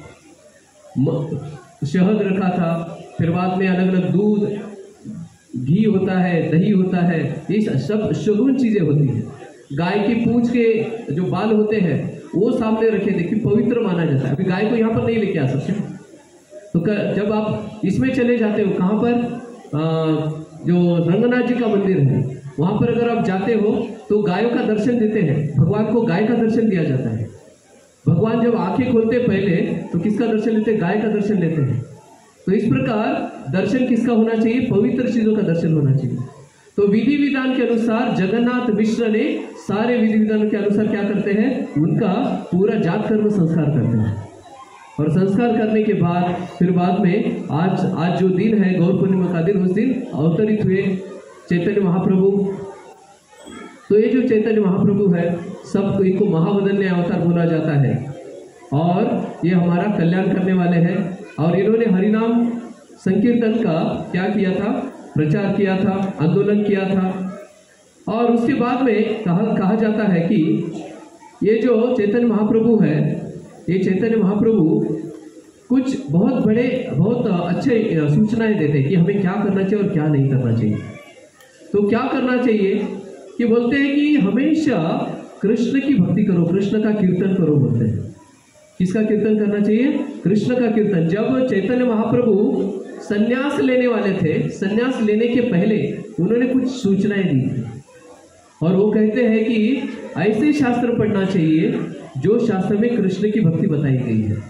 शहद रखा था, फिर बाद में अलग अलग दूध, घी होता है, दही होता है, ये सब शगुन चीज़ें होती हैं। गाय की पूंछ के जो बाल होते हैं वो सामने रखे थे कि पवित्र माना जाता है। अभी गाय को यहाँ पर नहीं लेके आ सकते। तो जब आप इसमें चले जाते हो, कहाँ पर जो रंगनाथ जी का मंदिर है वहाँ पर अगर आप जाते हो तो गायों का दर्शन देते हैं। भगवान को गाय का दर्शन दिया जाता है। भगवान जब आंखें खोलते पहले तो किसका दर्शन लेते? गाय का दर्शन लेते हैं। तो इस प्रकार दर्शन किसका होना चाहिए? पवित्र चीजों का दर्शन होना चाहिए। तो विधि विधान के अनुसार जगन्नाथ मिश्र ने सारे विधि विधान के अनुसार क्या करते हैं? उनका पूरा जात कर्म संस्कार करते हैं। और संस्कार करने के बाद फिर बाद में आज जो दिन है गौर पूर्णिमा का दिन, उस दिन अवतरित हुए चैतन्य महाप्रभु। तो ये जो चैतन्य महाप्रभु है सबको इनको महावदन्य अवतार बोला जाता है और ये हमारा कल्याण करने वाले हैं। और इन्होंने हरिनाम संकीर्तन का क्या किया था? प्रचार किया था, आंदोलन किया था। और उसके बाद में कहा जाता है कि ये जो चैतन्य महाप्रभु है, ये चैतन्य महाप्रभु कुछ बहुत बड़े बहुत अच्छे सूचनाएं देते हैं कि हमें क्या करना चाहिए और क्या नहीं करना चाहिए। तो क्या करना चाहिए कि बोलते हैं कि हमेशा कृष्ण की भक्ति करो, कृष्ण का कीर्तन करो बोलते हैं। किसका कीर्तन करना चाहिए? कृष्ण का कीर्तन। जब चैतन्य महाप्रभु संन्यास लेने वाले थे, संन्यास लेने के पहले उन्होंने कुछ सूचनाएं दी थी और वो कहते हैं कि ऐसे शास्त्र पढ़ना चाहिए जो शास्त्र में कृष्ण की भक्ति बताई गई है।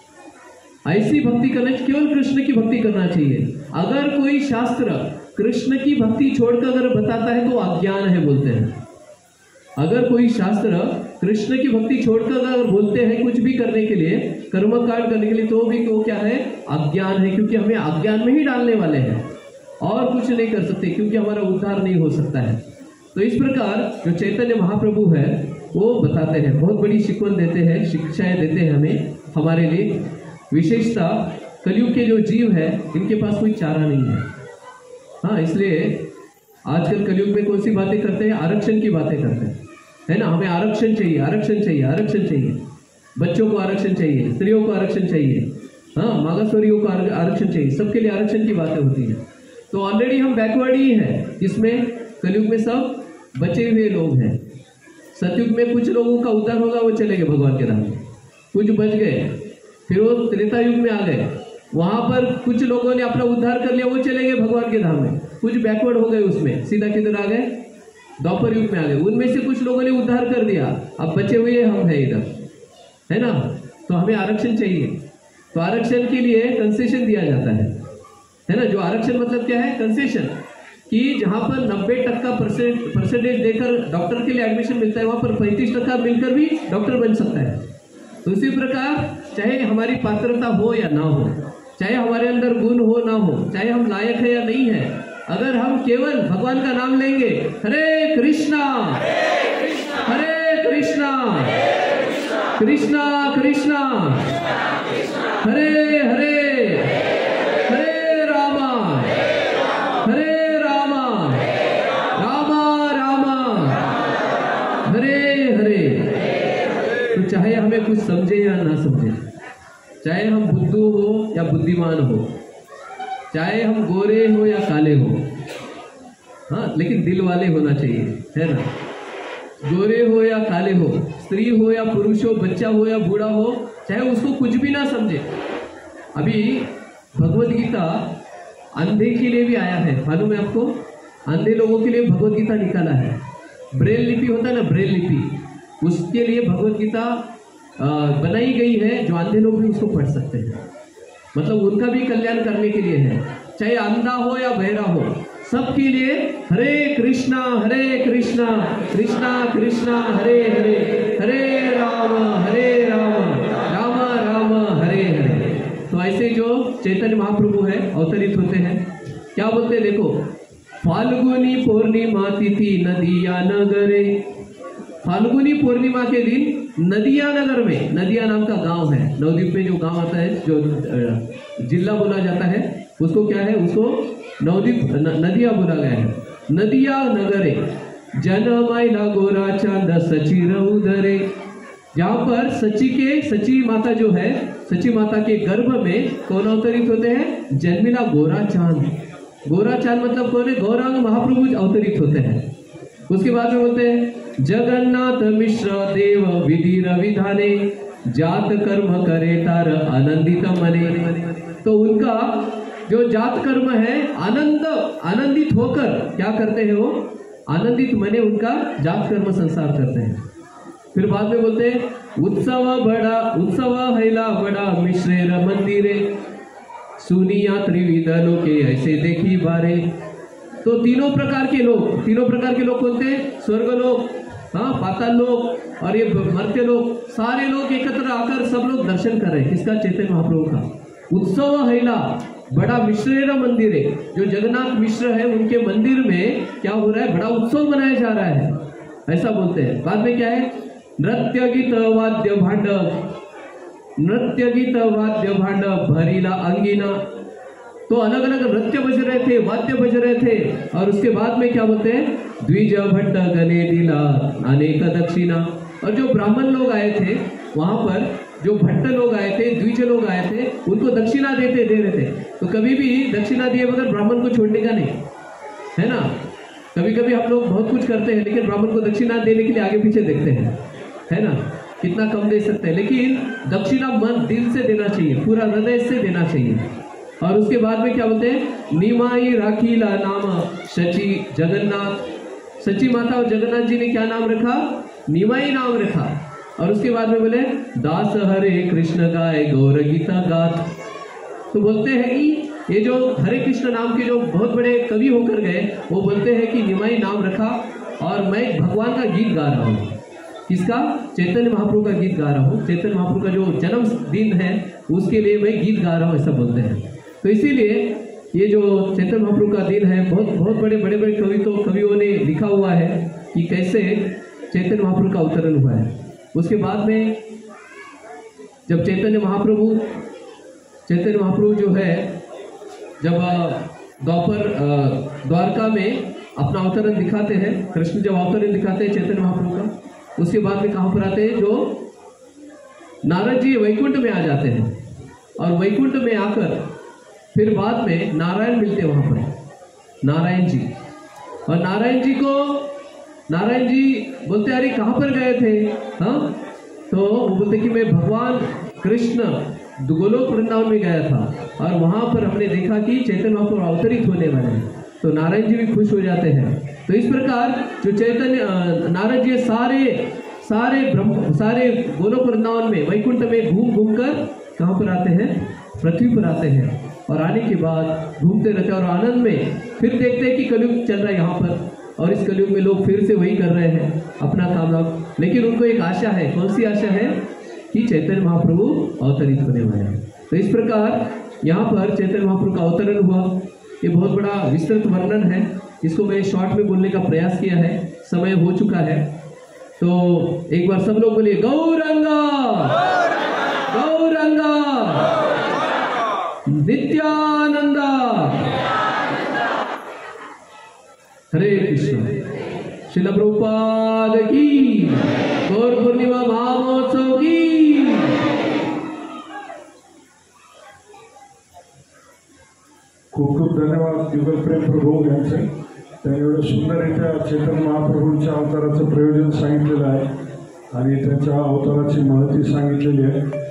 ऐसी भक्ति करना, केवल कृष्ण की भक्ति करना चाहिए। अगर कोई शास्त्र कृष्ण की भक्ति छोड़कर अगर बताता है तो अज्ञान है बोलते हैं। अगर कोई शास्त्र कृष्ण की भक्ति छोड़कर अगर बोलते हैं कुछ भी करने के लिए, कर्मकांड करने के लिए, तो भी वो क्या है? अज्ञान है। क्योंकि हमें अज्ञान में ही डालने वाले हैं और कुछ नहीं कर सकते, क्योंकि हमारा उद्धार नहीं हो सकता है। तो इस प्रकार जो चैतन्य महाप्रभु है वो बताते हैं, बहुत बड़ी शिकवण देते हैं, शिक्षाएं देते हैं हमें, हमारे लिए। विशेषता कलयुग के जो जीव है इनके पास कोई चारा नहीं है। हाँ, इसलिए आजकल कलयुग में कौन सी बातें करते हैं? आरक्षण की बातें करते हैं, है ना। हमें आरक्षण चाहिए, आरक्षण चाहिए, आरक्षण चाहिए। बच्चों को आरक्षण चाहिए, स्त्रियों को आरक्षण चाहिए, हाँ, मागासवर्गीयों को आरक्षण चाहिए, सबके लिए आरक्षण की बातें होती हैं। तो ऑलरेडी हम बैकवर्ड ही हैं। इसमें कलयुग में सब बचे हुए लोग हैं। सतयुग में कुछ लोगों का उद्धार होगा, वो चले गए भगवान के धाम में, कुछ बच गए। फिर वो त्रेता युग में आ गए, वहां पर कुछ लोगों ने अपना उद्धार कर लिया, वो चले गए भगवान के धाम में। कुछ बैकवर्ड हो गए, उसमें सीधा किधर आ गए? द्वापर युग में आ गए। उनमें से कुछ लोगों ने उद्धार कर दिया, अब बचे हुए हम है इधर, है ना। तो हमें आरक्षण चाहिए। तो आरक्षण के लिए कंसेशन दिया जाता है ना। जो आरक्षण मतलब क्या है? कंसेशन, कि जहां पर 90% परसेंटेज देकर डॉक्टर के लिए एडमिशन मिलता है, वहां पर 35% मिलकर भी डॉक्टर बन सकता है। तो इसी प्रकार चाहे हमारी पात्रता हो या ना हो, चाहे हमारे अंदर गुण हो ना हो, चाहे हम लायक है या नहीं है, अगर हम केवल भगवान का नाम लेंगे, हरे कृष्णा हरे कृष्णा कृष्णा कृष्णा हरे हरे हरे रामा रामा रामा हरे हरे। तो चाहे हमें कुछ समझे या ना समझे, चाहे हम बुद्धू हो या बुद्धिमान हो, चाहे हम गोरे हो या काले हो, हाँ, लेकिन दिल वाले होना चाहिए, है ना। गोरे हो या काले हो, स्त्री हो या पुरुष हो, बच्चा हो या बूढ़ा हो, चाहे उसको कुछ भी ना समझे। अभी भगवत गीता अंधे के लिए भी आया है, मालूम है आपको? अंधे लोगों के लिए भगवत गीता निकाला है। ब्रेल लिपि होता है ना, ब्रेल लिपि, उसके लिए भगवत गीता बनाई गई है, जो अंधे लोग भी उसको पढ़ सकते हैं। मतलब उनका भी कल्याण करने के लिए है। चाहे अंधा हो या बहरा हो, सबके लिए हरे कृष्णा कृष्णा कृष्णा हरे हरे, हरे राम राम राम हरे हरे। तो ऐसे जो चैतन्य महाप्रभु है अवतरित होते हैं, क्या बोलते हैं देखो, फाल्गुनी पूर्णिमा तिथि नदिया नगरे। फाल्गुनी पूर्णिमा के दिन नदिया नगर में, नदिया नाम का गांव है, नवद्वीप में जो गांव आता है, जो जिला बोला जाता है, उसको क्या है, उसको नवद्वीप नदिया बोला गया है। नदिया नगरे जनमाइला गोरा चांद सचिर उदरे, जहाँ पर सची माता जो है, सची माता के गर्भ में कौन अवतरित होते हैं, जन्मिला गोरा चांद। गोरा चांद मतलब कौन है, गौरांग महाप्रभु अवतरित होते हैं। उसके बाद में बोलते हैं जगन्नाथ मिश्र देव विधि विधाने, जात कर्म करे तार आनंदित मने। तो उनका जो जात कर्म है, आनंदित होकर क्या करते हैं, वो आनंदित मने उनका जात कर्म संसार करते हैं। फिर बाद में बोलते हैं उत्सव हैला बड़ा मिश्रेर मंदिरे, सुनिया त्रिविध लोके ऐसे देखी बारे। तो तीनों प्रकार के लोग कौन थे, स्वर्ग लोग, हाँ, पाताल लोग और ये मर्त्य लोग, सारे लोग एकत्र आकर सब लोग दर्शन कर रहे हैं किसका, चैतन्य महाप्रभु का। उत्सव हैला बड़ा मिश्रेर मंदिर है, जो जगन्नाथ मिश्र है उनके मंदिर में क्या हो रहा है, बड़ा उत्सव मनाया जा रहा है, ऐसा बोलते हैं। बाद में क्या है, नृत्य गीत वाद्य भांड भरीला अंगिना। तो अलग अलग नृत्य बज रहे थे, वाद्य बज रहे थे। और उसके बाद में क्या बोलते हैं, द्विज भट्ट गने दिला अनेक दक्षिणा। और जो ब्राह्मण लोग आए थे वहां पर, जो भट्ट लोग आए थे, द्विज लोग आए थे, उनको दक्षिणा दे रहे थे। तो कभी भी दक्षिणा दिए बगैर ब्राह्मण को छोड़ने का नहीं है ना। कभी कभी हम लोग बहुत कुछ करते हैं लेकिन ब्राह्मण को दक्षिणा देने के लिए आगे पीछे देखते हैं, है ना, कितना कम दे सकते हैं। लेकिन दक्षिणा मन दिल से देना चाहिए, पूरा हृदय से देना चाहिए। और उसके बाद में क्या बोलते हैं, निमाई राखीला नाम सची जगन्नाथ। सची माता और जगन्नाथ जी ने क्या नाम रखा, निमाई नाम रखा। और उसके बाद में बोले दास हरे कृष्ण गाय गौर गीता गात। तो बोलते हैं कि ये जो हरे कृष्ण नाम के जो बहुत बड़े कवि होकर गए, वो बोलते हैं कि निमाई नाम रखा और मैं भगवान का गीत गा रहा हूँ। किसका, चैतन्य महाप्रभु का गीत गा रहा हूँ। चैतन्य महाप्रभु का जो जन्म दिन है उसके लिए मैं गीत गा रहा हूँ, ऐसा बोलते हैं। तो इसीलिए ये जो चैतन्य महाप्रभु का दिन है, बहुत बड़े कवियों ने लिखा हुआ है कि कैसे चैतन्य महाप्रभु का अवतरण हुआ है। उसके बाद में जब चैतन्य महाप्रभु जो है, जब द्वारका में अपना अवतरण दिखाते हैं, कृष्ण जब अवतरण दिखाते हैं चैतन्य महाप्रभु का, उसके बाद में कहाँ पर आते हैं, जो नारद जी वैकुंठ में आ जाते हैं। और वैकुंठ में आकर फिर बाद में नारायण मिलते हैं वहाँ पर, नारायण जी। और नारायण जी बोलते अरे कहाँ पर गए थे, हाँ, तो वो बोलते कि मैं भगवान कृष्ण गोलोक वृंदावन में गया था और वहाँ पर हमने देखा कि चैतन्य महाप्रभु अवतरित होने वाले हैं। तो नारायण जी भी खुश हो जाते हैं। तो इस प्रकार जो चैतन्य नारद जी सारे गोलोक वृंदावन में वैकुंठ में घूम कर कहाँ पर आते हैं, पृथ्वी पर आते हैं। और आने के बाद घूमते रहते हैं और आनंद में फिर देखते हैं कि कलयुग चल रहा है यहाँ पर, और इस कलयुग में लोग फिर से वही कर रहे हैं अपना काम। लेकिन उनको एक आशा है, कौन सी आशा है, कि चैतन्य महाप्रभु अवतरित होने वाले हैं। तो इस प्रकार यहाँ पर चैतन्य महाप्रभु का अवतरण हुआ। ये बहुत बड़ा विस्तृत वर्णन है, इसको मैं शॉर्ट में बोलने का प्रयास किया है, समय हो चुका है। तो एक बार सब लोग बोलिए गौरंगा गौरंगा नित्यानंदा। हरे कृष्ण। श्रील प्रभुपाद की, गौर पूर्णिमा महामहोत्सव की। खूप खूप धन्यवाद युगल प्रेम प्रभू यांचे। त्यांनी एवढं सुंदररित्या चैतन्य महाप्रभूंच्या अवताराचं प्रयोजन सांगितलेलं आहे आणि त्यांच्या अवताराची महती सांगितलेली आहे।